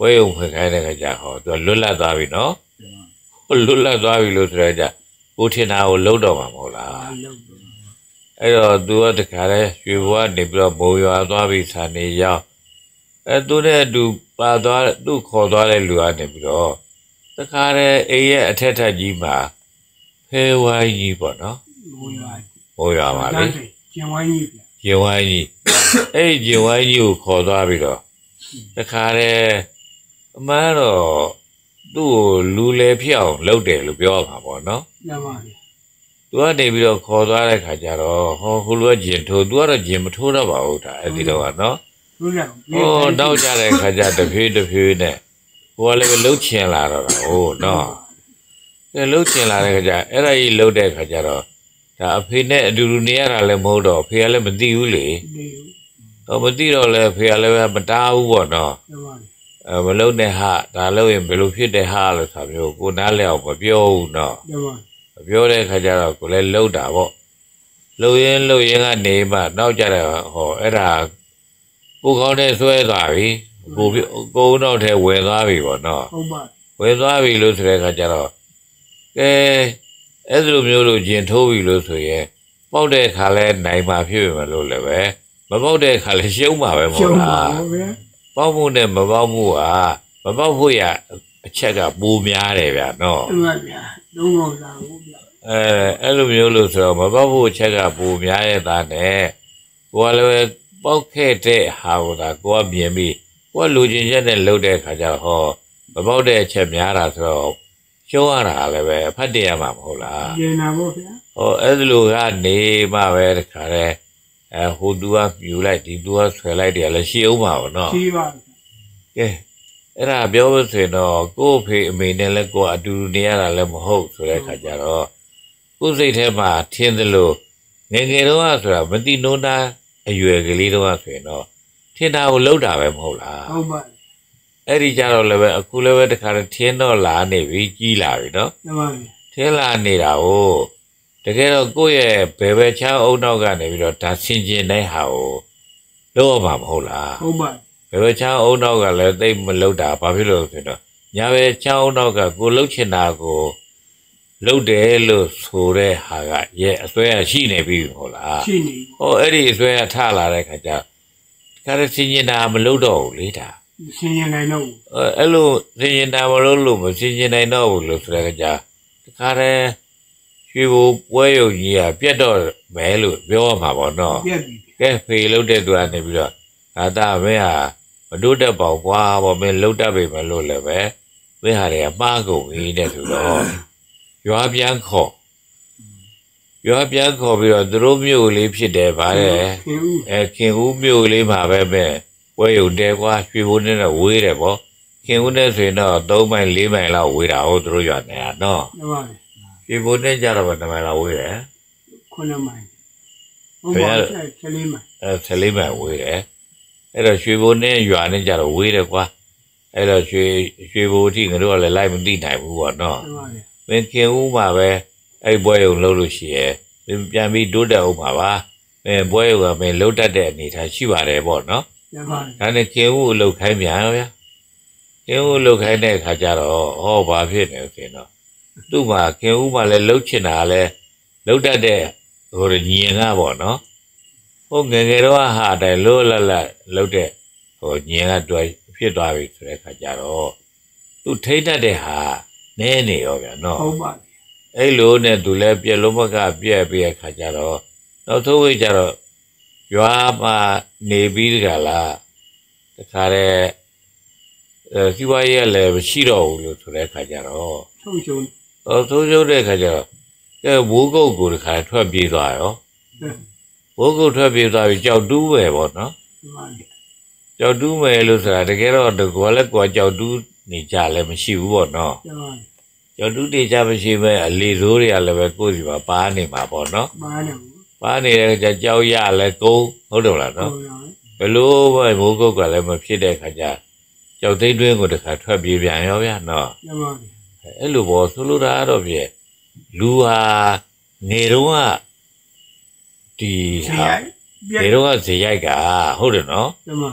ပွဲရုံဖွင့်ခိုင်းတဲ့ခါကျဟောသူကလွတ်လပ်သွားပြီနော်လွတ်လပ်သွားပြီလို့ဆိုရကြကိုထင်တာကိုလုံးတော့မှာမဟုတ်လားအဲ့တော့သူကတခါလဲရွှေဘွားနေပြီးတော့ဘုံရွာသွားပြီးဆန်နေရောက်အဲသူနဲ့သူပါသွားသူခေါ်သွားတဲ့လူကနေပြီးတော့တခါလဲအိမ်ရဲ့အထက်ထက်ကြီးမှာဖဲဝိုင်းကြီးပေါ့နော်ဘုံရွာမှာလေကျင်ဝိုင်းကြီးကျင်ဝိုင်းကြီးအဲ့ကျင်ဝိုင်းကြီးကိုခေါ်သွားပြီးတော့တခါလဲအမှန်တော့သူ့ကိုလူလေဖြစ်အောင်လုပ်တယ်လို့ပြောမှာပေါ့နော်မှန်ပါဗျာသူကနေပြီးတော့ခေါ်သွားတဲ့ခါကျတော့ဟောဟိုလူကဂျင်ထိုးသူကတော့ဂျင်မထိုးတော့ပါဘူးဒါအဲ့ဒီတော့ကနော်ဟုတ်ကဲ့ဟောတော့ကြတဲ့ခါကျတဖြည်းတဖြည်းနဲ့ဟိုကလည်းလှုပ်ချင်လာတော့တာဟိုနော်အဲလှုပ်ချင်လာတဲ့ခါကျအဲ့ဒါကြီးလှုပ်တဲ့ခါကျတော့ဒါအဖေနဲ့အတူတူနေရတာလည်းမဟုတ်တော့ဖေကလည်းမသိဘူးလေဟောမသိတော့လည်းဖေကလည်းမတားဘူးပေါ့နော်အဲမလုံးနဲ့ဟာဒါလို့ရင်ဘယ်လိုဖြစ်တဲ့ဟာလို့ဆိုမျိုးကိုနားလဲအောင်မပြောဘူးနော်မပြောတဲ့ခါကျတော့ကိုလည်းလှုပ်တာပေါ့လှုပ်ရင်လှုပ်ရင်ကနေမှနောက်ကြတဲ့ဟောအဲ့ဒါကိုကောင်းတဲ့ဆွဲသွားပြီကိုကိုတော့ထဲဝင်သွားပြီပေါ့နော်ဟုတ်ပါဝင်သွားပြီလို့ဆိုတဲ့ခါကျတော့ကဲအဲ့လိုမျိုးလို့ဂျင်ထိုးပြီလို့ဆိုရင်ပေါက်တဲ့ခါလဲနိုင်မှာဖြစ်ပြီမလို့လည်းပဲမပေါက်တဲ့ခါလဲရှုံးမှာပဲမဟုတ်လားပေါက်မှုနဲ့မပေါက်မှုဟာမပေါက်ဖို့ရအချက်ကပိုများတယ်ဗျာနော်ဟုတ်ပါဗျာလုံးဝသာဟုတ်ဗျာအဲအဲ့လိုမျိုးလို့ဆိုတော့မပေါက်ဖို့အချက်ကပိုများရဲ့သားနဲ့ကိုကလည်းပေါက်ခဲ့တဲ့ဟာကိုသာကိုကမြင်ပြီးကိုကလူချင်းချက်နဲ့လှုပ်တဲ့ခါကျတော့ဟောမပေါက်တဲ့အချက်များတာဆိုတော့ရှုံးရတာလည်းပဲဖတ်တရမှာမဟုတ်လားကျင်နာဖို့ဗျာဟောအဲ့လိုကနေမှပဲတခါလဲအဲဟိုသူကပြူလိုက်ဒီသူကဆွဲလိုက်တယ်လည်းရှိအောင်ပါဘောနော်ရှိပါကဲအဲ့ဒါပြောလို့ဆိုရင်တော့ကို့ဖေအမေနဲ့လည်းကိုယ်အတူတူနေရတာလည်းမဟုတ်ဆိုတဲ့ခါကျတော့ကိုယ်စိတ်ထဲမှာထင်းသလိုငယ်ငယ်တော့ဆိုတာမတိနိုးနာအရွယ်ကလေးတော့ဆိုရင်တော့ထင်းတာကိုလှုပ်တာပဲမဟုတ်လားဟုတ်ပါအဲ့ဒီကြတော့လည်းပဲအခုလည်းပဲတခါထင်းတော့လာနေပြီကြီးလာပြီနော်မှန်ပါပြီထင်းလာနေတာကိုတကယ်တော့ကိုယ့်ရဲ့ဘယ်ဘက်ချမ်းအုံနောက်ကနေပြီးတော့ဒါဆင်ကျင်တဲ့ဟာကိုလုပ်ရမှာမဟုတ်လားဟုတ်ပါဘယ်ဘက်ချမ်းအုံနောက်ကလည်းသိမလုပ်တာဘာဖြစ်လို့ဆိုတော့ညာဘက်ချမ်းအုံနောက်ကကိုလှုပ်ချင်တာကိုလှုပ်တယ်လို့ဆိုတဲ့ဟာကရဲ့အစွဲရရှိနေပြီမဟုတ်လားရှိနေဟောအဲ့ဒီအစွဲရထလာတဲ့ခါကျခါရဆင်ကျင်တာမလုပ်တော့ဘူးလေဒါဆင်ကျင်နိုင်တော့အဲ့လိုဆင်ကျင်တာမလုပ်လို့မဆင်ကျင်နိုင်တော့ဘူးလို့ဆိုတဲ့ခါကျတခါတည်းရွှေဘိုပွဲရုံကြီးကပြတ်တော့မဲလို့ပြောရမှာပေါ့နော်ပြတ်ပြီကဲဖေလှုပ်တဲ့သူကနေပြီးတော့အာတာမင်းဟာမတို့တက်ပေါ့ကွာပေါ့မင်းလှုပ်တတ်ပြီမလို့လည်းပဲမင်းဟာတွေကမှားကုန်ပြီတဲ့ဆိုတော့ရွာပြန်ခေါ်ရွာပြန်ခေါ်ပြီးတော့သူတို့မြို့လေးဖြစ်တယ်ဗါတဲ့အဲခင်ဦးမြို့လေးမှာပဲပဲပွဲရုံတဲကွာရွှေဘိုနဲ့တော့ဝေးတယ်ပေါ့ခင်ဦးနဲ့ဆိုရင်တော့သုံးမိုင်လေးမိုင်လောက်ဝေးတာဟုတ်သူတို့ရွာနေရနော်မှန်ပါရွှေဘိုနဲ့ကြတော့ဗတမိုင်လောက်ဝေးတယ်ခုနှစ်မိုင်ဟုတ်ပါဆယ်လေးမိုင်အဲဆယ်လေးမိုင်ဝေးတယ်အဲ့တော့ရွှေဘိုနဲ့ရွာနဲ့ကြတော့ဝေးတယ်ကွာအဲ့တော့ရွှေရွှေဘိုအထိငါတို့ကလည်းလိုက်မသိနိုင်ဘူးပေါ့နော်မင်းခင်ဦးမှာပဲအဲ့ပွဲုံလှုပ်လို့ရှိရဲ့မင်းပြန်ပြီးတိုးတက်အောင်ပါပါမင်းပွဲုံကမင်းလှုပ်တတ်တဲ့အနေထားရှိပါတယ်ပေါ့နော်ဒါနဲ့ခင်ဦးအလုပ်ခိုင်းပြန်ဗျာခင်ဦးအလုပ်ခိုင်းတဲ့အခါကျတော့ဟောဘာဖြစ်နေဆိုရင်တော့သူ့မှာခင်ဦးမှာလည်းလှုပ်ချင်တာလည်းလှုပ်တတ်တဲ့ဟိုညင်ကပေါ့နော်ဟိုငယ်ငယ်တော့ဟာတယ်လို့လတ်လတ်လှုပ်တဲ့ဟိုညင်ကတွေ့ဖြစ်သွားပြီဆိုတဲ့ခါကျတော့သူထိတ်တတ်တဲ့ဟာနည်းနေရောဗျာနော်ဟုတ်ပါပြီအဲ့လိုနဲ့သူလည်းပြက်လုံးမကပြက်ပြက်ခါကျတော့နောက်ဆုံးဝိတ်ကျတော့ရွာမှာနေပြီးကြလားတခါတည်းအဲစီဝါရဲလည်းမရှိတော့ဘူးလို့ဆိုတဲ့ခါကျတော့ဆုံးရှုံးအော်ဆုံးရှုံးတဲ့ခါကျတော့အဲဘိုးကုတ်ကိုတခါထွက်ပြေးသွားရောဘိုးကုတ်ထွက်ပြေးသွားပြီးကြောက်တူးပဲပေါ့နော်ကြောက်တူးမယ်လို့ဆိုတာတကယ်တော့ကိုယ်လည်းကိုယ်ကြောက်တူးနေကြလည်းမရှိဘူးပေါ့နော်ကြောက်တူးနေကြမရှိပဲအလီဆိုးတွေကလည်းပဲကိုယ်စီမှာပါနေမှာပေါ့နော်ပါနေပါနေတဲ့ခါကျကြောက်ရလည်းကုန်းဟုတ်တယ်လားနော်ဘယ်လိုပဲဘိုးကုတ်ကလည်းမဖြစ်တဲ့ခါကျကြောက်သိမ်းတွင်းကိုတခါထွက်ပြေးပြန်ရောဗျာနော်အဲ့လိုပေါ့ဆိုလိုတာတော့ပြည့်လူဟာနေတော့ကဒီဟာနေတော့ကဇေရိုက်ကဟုတ်တယ်နော်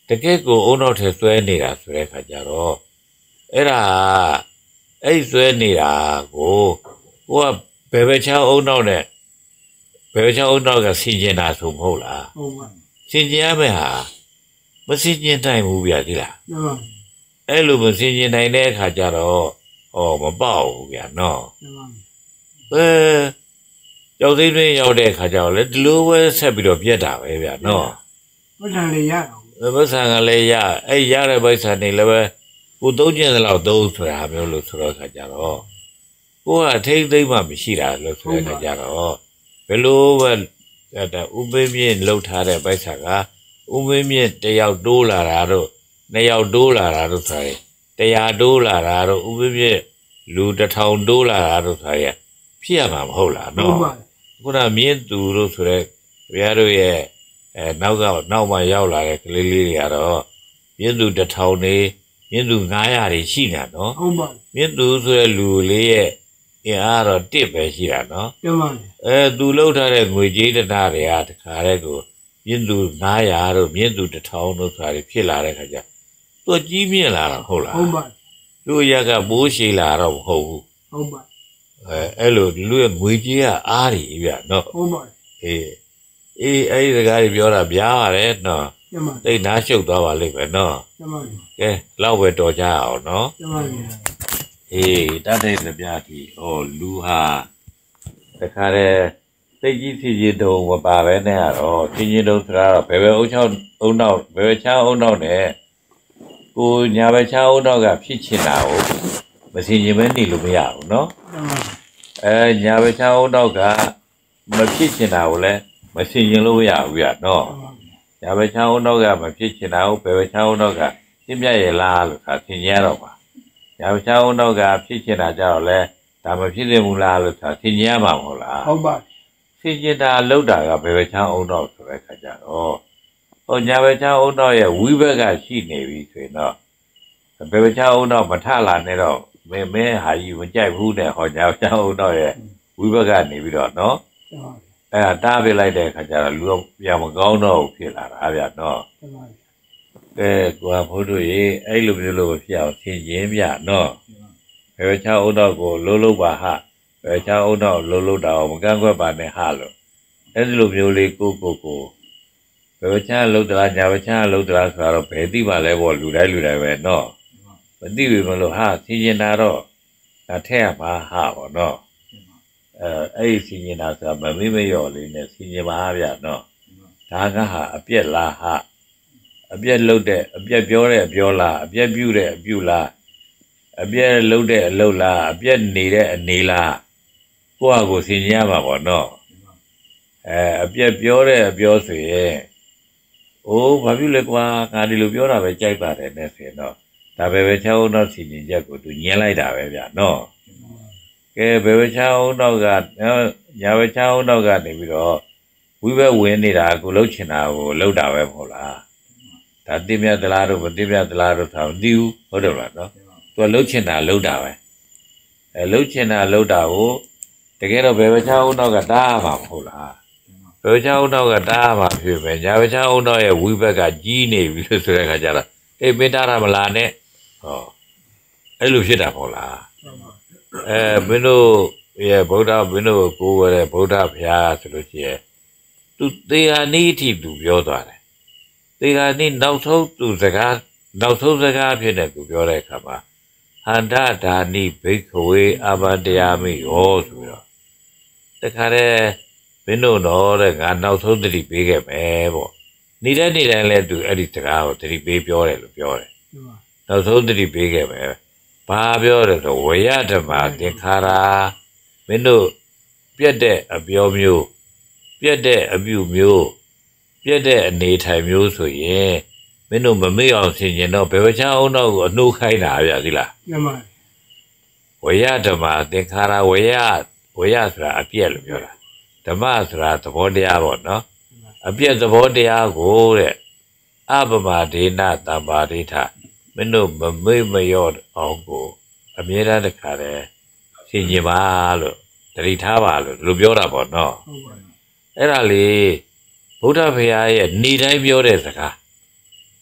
တကယ်ကိုအုံနောက်ထဲဆွဲနေတာဆိုတဲ့ခါကျတော့အဲ့ဒါအဲ့ဆွဲနေတာကိုကိုကဘယ်ဘက်ချောင်းအုံနောက်နဲ့ဘယ်ဘက်ချောင်းအုံနောက်ကဆင်ကျင်တာဆိုမဟုတ်လားဟုတ်ပါဆင်ကျင်ရမယ်ဟာမဆင်ကျင်နိုင်ဘူးဗျာဒီလားဟုတ်ပါအဲ့လိုမဆင်ကျင်နိုင်တဲ့အခါကျတော့ဟောမပေါ့ဘူးဗျာနော်ဟုတ်ပါအဲကြောက်သိတွင်းရောက်တဲ့အခါကျတော့လေဒီလိုပဲဆက်ပြီးတော့ပြက်တာပဲဗျာနော်မထန်လေးရအောင်ဘယ်ဆန်ကလေးရအဲ့ရတဲ့ဘိုက်ဆန်နေလည်းပဲကိုသုံးကျင်သလောက်သုံးဆိုတာမျိုးလို့ဆိုတော့အခါကျတော့ကိုကအထိတ်သိမ်းမှမရှိတာလို့ဆိုတဲ့အခါကျတော့ဘယ်လိုပဲအဲ့ဒါဥပိမြင့်လှုပ်ထားတဲ့ဘိုက်ဆန်ကဥပိမြင့်တယောက်တိုးလာတာတော့နှစ်ယောက်တိုးလာတာတော့ဆိုရင်တရားတိုးလာတာတော့ဥပိမြင့်လူတစ်ထောင်တိုးလာတာတော့ဆိုရင်ဖြစ်ရမှာမဟုတ်လားဟုတ်နော်ပါခုနမြင့်သူတို့ဆိုတဲ့ဘုရားတို့ရဲ့အဲနောက်ကနောက်မှရောက်လာတဲ့ကလေးလေးတွေကတော့မြင့်သူတစ်ထောင်နေမြင့်သူငါးရာတွေရှိနေတာနော်ဟုတ်ပါမြင့်သူဆိုတဲ့လူလေးရဲ့အင်အားတော့တစ်ပဲရှိတာနော်ဟုတ်ပါအဲသူလှုပ်ထားတဲ့ငွေကြေးတနာတွေကတခါတည်းကိုမြင့်သူငါးရာတို့မြင့်သူတစ်ထောင်တို့ဆိုတာတွေဖြစ်လာတဲ့ခါကျသူကြီးမြင့်လာတာဟုတ်လားဟုတ်ပါလူရကဘိုးရှိလာတော့မဟုတ်ဘူးဟုတ်ပါအဲအဲ့လိုလူရဲ့ငွေကြေးကအားတွေဗျနော်ဟုတ်ပါအေးအေးအဲ့ဒီစကားကြီးပြောတာဗျာပါတယ်နော်ကျမတိတ်နားရှုပ်သွားပါလိမ့်မယ်နော်ကျမကဲလောက်ပဲတော်ကြအောင်နော်ကျမအေးတတ်တဲ့ကြပြတီဟောလူဟာတခါတည်းသိကြီးစီကြီးတုံမပါပဲနဲ့ကတော့စီကြီးတုံဆိုတာတော့ဘယ်ဘယ်အုံချောင်းအုံနောက်ဘယ်ဘယ်ချောင်းအုံနောက်နဲ့ကိုညာဘယ်ချောင်းအုံနောက်ကဖြစ်ချင်တာကိုမစီရင်မဲနေလို့မရဘူးနော်ကျမအဲညာဘယ်ချောင်းအုံနောက်ကမဖြစ်ချင်တာကိုလည်းမစီရင်လို့မရဘူးရနော် ညာဘက်ချောင်းနောက်ကမဖြစ်ချင်တာဟုတ်ဘယ်ဘက်ချောင်းနောက်ကပြင်းပြရဲ့လားလို့သာသင်ရတော့ပါညာဘက်ချောင်းနောက်ကဖြစ်ချင်တာကြတော့လဲဒါမဖြစ်သင့်ဘူးလားလို့သာသင်ရမှာမဟုတ်လားဟုတ်ပါဖြစ်ချင်တာလောက်တာကဘယ်ဘက်ချောင်းအောင်တော့ဆိုတဲ့ခါကျတော့ဟိုညာဘက်ချောင်းအောင်တော့ရဲ့ဝိဘက်ကရှိနေပြီဆိုရင်တော့ဘယ်ဘက်ချောင်းအောင်တော့မထလာနဲ့တော့မင်းမင်းဟာကြီးမကြိုက်ဘူးနဲ့ဟောညာဘက်ချောင်းအောင်တော့ရဲ့ဝိဘက်ကနေပြီးတော့နော်ကျမအဲ့ဒါတားပြလိုက်တဲ့ခါကျတော့လူတော့ပြန်မကောင်းတော့ဘူးဖြစ်လာတာဗျာနော်ကျမကဲကိုကဘုဒ္ဓရေအဲ့လိုမျိုးလို့ဖြစ်အောင်သင်ခြင်းပြနော်ဘယ်ချောင်းအုံတော့ကိုလှုပ်လှုပ်ပါဟဘယ်ချောင်းအုံတော့လှုပ်လှုပ်တာကိုမကန့်ကွက်ပါနဲ့ဟလို့အဲ့ဒီလိုမျိုးလေးကိုကိုကိုဘယ်ချောင်းလှုပ်သလားညာဘယ်ချောင်းလှုပ်သလားဆိုတော့ဘယ်သိပါလဲပေါ့လူတိုင်းလူတိုင်းပဲနော်မသိပြီမလို့ဟာသင်ခြင်းတာတော့ဒါထက်ရပါဟပေါ့နော်အဲအဲ့ဒီသင်ခြင်းတာဆိုတာမမေ့မလျော့လေးနဲ့သင်ခြင်းပါဗျာနော်ဒါကဟာအပြက်လားဟာအပြက်လှုပ်တဲ့အပြက်ပြောတဲ့အပြောလားအပြက်ပြုတ်တဲ့အပြုတ်လားအပြက်လှုပ်တဲ့အလှုပ်လားအပြက်နေတဲ့အနေလားကိုယ့်ဟာကိုယ်ဆင်ញရမှာပေါ့နော်အဲအပြက်ပြောတဲ့အပြောဆိုရင်အိုးဘာဖြစ်လဲကွာငါဒီလိုပြောတာပဲကြိုက်ပါတယ်နဲ့ဆိုရင်တော့ဒါပဲပဲချောင်းတော့ဆင်ញချက်ကိုသူညင်းလိုက်တာပဲဗျာနော်ကဲဘယ်ပဲချောင်းတော့ကညာပဲချောင်းတော့ကနေပြီးတော့ဝိဘက်ဝင်နေတာကိုလှုပ်ချင်တာကိုလှုပ်တာပဲမဟုတ်လားဒါတိမြတ်သလားတို့မတိမြတ်သလားတို့ထားမသိဘူးဟုတ်တယ်မလားနော်သူကလှုပ်ချင်တာလှုပ်တာပဲအဲလှုပ်ချင်တာလှုပ်တာကိုတကယ်တော့ဘယ်ဘချောင်းတော့ကတားမှာမဟုတ်လားဘယ်ဘချောင်းတော့ကတားမှာဖြစ်ပဲညာဘချောင်းတော့ရဲ့ဝိဘက်ကကြီးနေပြီလို့ဆိုတဲ့ခါကျတော့အေးမင်းတားတာမလားနဲ့ဟောအဲ့လိုဖြစ်တာမဟုတ်လားအဲမင်းတို့ရဲ့ဗုဒ္ဓမင်းတို့ကိုယ်ရတဲ့ဗုဒ္ဓဘုရားဆိုလို့ရှိရင်သူတေဟာနိအထိသူပြောသွားတယ်တေဟာနိနောက်ဆုံးသူစကားနောက်ဆုံးစကားဖြစ်တဲ့သူပြောတဲ့အခါမှာဟန္တာဒါနိဘိက္ခဝေအာဘတရားမိဟောဆိုပြီးတော့တခါတည်းမင်းတို့တော့တဲ့ငါနောက်ဆုံးတတိပေးခဲ့မယ်ပေါ့နေတဲ့နေတိုင်းလဲသူအဲ့ဒီစကားကိုတတိပေးပြောတယ်လို့ပြောတယ်နောက်ဆုံးတတိပေးခဲ့မယ်ဘာပြောတယ်ဆိုဝေယဓမ္မသင်္ခါရမင်းတို့ပြက်တဲ့အပြောမျိုးပြက်တဲ့အပြုမျိုးပြက်တဲ့အနေထိုင်မျိုးဆိုရင်မင်းတို့မမေ့အောင်ဆင်ခြင်တော့ဘယ်ဝချအောင်တော့ကိုအနှိုးခိုင်းတာဗျာဒီလားကျမဝေယဓမ္မသင်္ခါရဝေယဝေယဆိုတာအပြက်လို့ပြောတာဓမ္မဆိုတာသဘောတရားပေါ့နော်အပြက်သဘောတရားကိုတဲ့အပမဒေနတမ္ပါဒိဋ္ဌမင်းတို့မမေ့မလျော့အောင်ကိုအမြဲတမ်းတခါတည်းဆင်ခြင်ပါလို့တတိထားပါလို့ဒီလိုပြောတာပေါ့နော်ဟုတ်ပါအဲ့ဒါလေဗုဒ္ဓဘုရားရဲ့နေတိုင်းပြောတဲ့စကား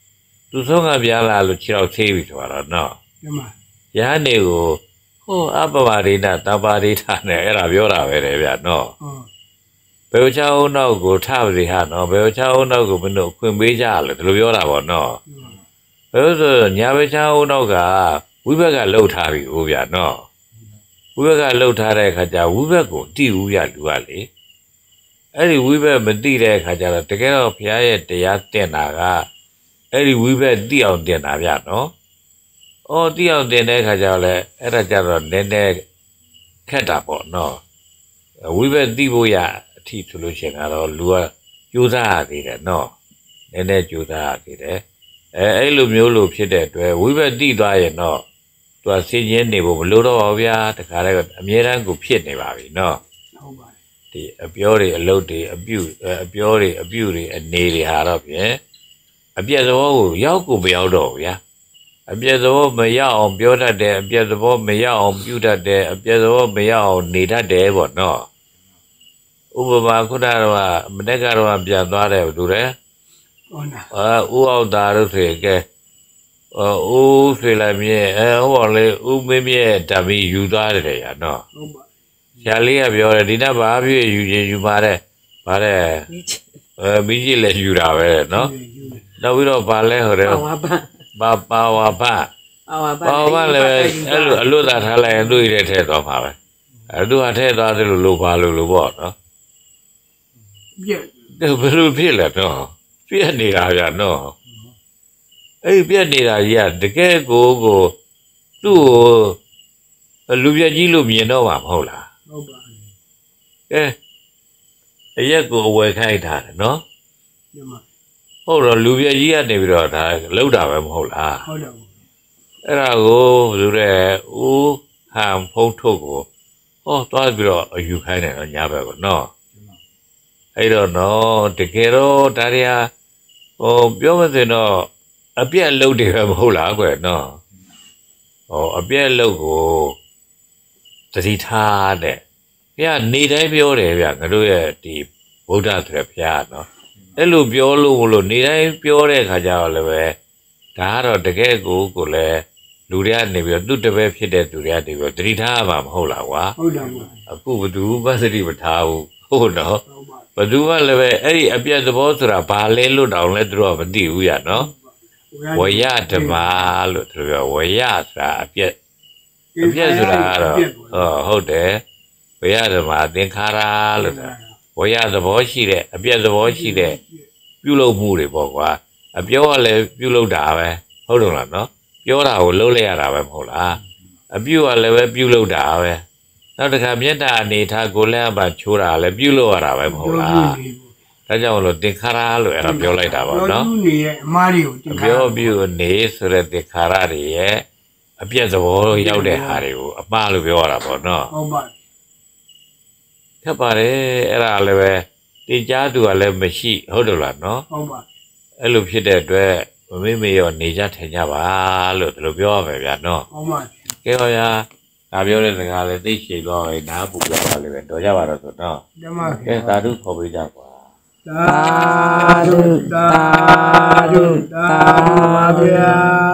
သူဆုံးကပြန်လာလို့ခြေတော့သေးပြီဆိုတော့နော်ဒီမှာယဟန်နေကိုဟိုအပပါရိနာတပါရိထာနဲ့အဲ့ဒါပြောတာပဲလေဗျာနော်ဟုတ်ဘယ်ချောင်းနောက်ကိုထပါစီဟာနော်ဘယ်ချောင်းနောက်ကိုမင်းတို့အခွင့်ပေးကြလို့ဒီလိုပြောတာပေါ့နော်ဘယ်လိုဆိုညာဘယ်ချောင်းနောက်ကဝိဘက်ကလှုပ်ထားပြီဟိုဗျာနော်ဝိဘက်ကလှုပ်ထားတဲ့အခါကျဝိဘက်ကိုတိဦးရလူကလေအဲ့ဒီဝိဘက်မတိတဲ့အခါကျတော့တကယ်တော့ဘုရားရဲ့တရားတင်တာကအဲ့ဒီဝိဘက်တိအောင်တင်တာဗျာနော်အော်တိအောင်တင်တဲ့အခါကျတော့လေအဲ့ဒါကျတော့နည်းနည်းခက်တာပေါ့နော်ဝိဘက်တိဖို့ရအထီးဆိုလို့ရှိရင်ကတော့လူကကြိုးစားရသေးတယ်နော်နည်းနည်းကြိုးစားရသေးတယ်အဲအဲ့လိုမျိုးလို့ဖြစ်တဲ့အတွက်ဝိဘက်တိသွားရင်တော့သူကဆင်းရဲနေဖို့မလိုတော့ပါဘူးဗျာတခါတည်းအမြဲတမ်းကိုဖြစ်နေပါပြီနော်ဟုတ်ပါတယ်ဒီအပြောတွေအလုပ်တွေအပြုအပြောတွေအပြုတွေအနေတွေဟာတော့ဖြင့်အပြည့်သဘောကိုရောက်ကိုမရောက်တော့ဘူးဗျာအပြည့်သဘောမရောက်အောင်ပြောတတ်တယ်အပြည့်သဘောမရောက်အောင်ပြုတတ်တယ်အပြည့်သဘောမရောက်အောင်နေတတ်တယ်ပေါ့နော်ဥပမာခုနကတော့မနေ့ကတော့ပြန်သွားတယ်တူတယ်ဟုတ်လားအာဦးအောင်သားတို့ဆိုကဲအော်ဦးဆွေလိုက်မြဲအဲဟောလေဦးမင်းမြဲတမီယူသွားတယ်ရနော်ဟုတ်ပါဆရာလေးကပြောတယ်ဒီနေ့ဘာဖြစ်ယူရင်ယူပါတဲ့ဗါတဲ့မိချအဲမိကြီးလည်းယူတာပဲနော်ယူတယ်နောက်ပြီးတော့ဗာလဲဟိုတယ်ပါဝါပန်ဘာပါဝါဖပါဝါပန်ပါဝါလည်းအဲ့လိုအလွတ်သာထားလိုက်ရင်သူ့ရတဲ့ထဲသွားမှာပဲအဲ့သူကထဲသွားတယ်လို့လို့ပါလို့လို့ပေါ့နော်ပြက်ဒါဘယ်လိုဖြစ်လဲနော်ပြက်နေတာဗျာနော်အဲ့ပြက်နေတာကြီးကတကယ်ကိုကိုသူ့ကိုလူပြက်ကြီးလို့မြင်တော့မှာမဟုတ်လားဟုတ်ပါအဲအရက်ကိုအဝယ်ခိုင်းထားတယ်နော်ဒီမှာဟုတ်တော့လူပြက်ကြီးကနေပြီးတော့ဒါလောက်တာပဲမဟုတ်လားဟုတ်တယ်အဲ့ဒါကိုဘယ်လိုလဲဦးဟန်ဖုံးထုတ်ကိုဟောသွားပြီးတော့အယူခိုင်းတယ်နော်ညာဘက်ကိုနော်အဲ့တော့နော်တကယ်တော့ဒါရီဟာဟိုပြောမစင်တော့အပြက်အလုပ်တွေပဲမဟုတ်လားကွယ်နော်ဟောအပြက်အလုပ်ကိုသတိထားတဲ့ဘုရားနေတိုင်းပြောတယ်ဗျငါတို့ရဲ့ဒီဗုဒ္ဓဆိုတဲ့ဘုရားနော်အဲ့လိုပြောလို့မလို့နေတိုင်းပြောတဲ့ခါကျတော့လည်းပဲဒါကတော့တကယ်ကိုကိုလည်းလူတွေကနေပြီးတော့သူ့တပည့်ဖြစ်တဲ့သူတွေကနေပြီးတော့သတိထားမှာမဟုတ်လားကွာဟုတ်တယ်အခုဘသူမှသတိမထားဘူးဟုတ်နော်ဟုတ်ပါဘသူမှလည်းပဲအဲ့ဒီအပြတ်သဘောဆိုတာဘာလဲလို့တောင်လဲသူတို့ကမသိဘူးရနော်ဝရဓမ္မလို့သူတို့ပြောဝရဆိုတာအပြတ်အပြတ်ဆိုတာကတော့ဟောဟုတ်တယ်ဝရဓမ္မသင်္ခါရလို့ဆိုတာဝရသဘောရှိတဲ့အပြတ်သဘောရှိတဲ့ပြုလုပ်မှုတွေပေါ့ကွာအပြောကလည်းပြုလုပ်တာပဲဟုတ်တယ်လားနော်ပြောတာကိုလုံးလိုက်ရတာပဲမဟုတ်လားအပြုကလည်းပဲပြုလုပ်တာပဲနောက်တစ်ခါမျက်နှာအနေထားကိုလည်းအပချိုးတာလည်းပြုလုပ်ရတာပဲမဟုတ်လားဒါကြောင့်လို့သင်္ခါရလို့အဲ့ဒါပြောလိုက်တာပါနော်ပြောနေရဲ့အမားတွေကိုတင်ခါပြောပြုနေဆိုတဲ့သင်္ခါရတွေရဲ့အပြည့်သဘောရောက်တဲ့ဟာတွေကိုအမှားလို့ပြောရတာပေါ့နော်ဟုတ်ပါခက်ပါတယ်အဲ့ဒါလည်းပဲတင်ကြားသူကလည်းမရှိဟုတ်တယ်လားနော်ဟုတ်ပါအဲ့လိုဖြစ်တဲ့အတွက်မမေ့မေ့ရောနေကြထိုင်ကြပါလို့ဒီလိုပြောရမယ်ဗျာနော်ဟုတ်ပါကဲပါဗျာဒါပြောတဲ့စကားလည်းသိချေတော့ရင်နားပူကြပါလိမ့်မယ်တော်ကြပါတော့ဆိုတော့ဓမ္မကဲသာဓုခေါ်ပေးကြပါသာဓုသာဓုသာဓုပါဗျာ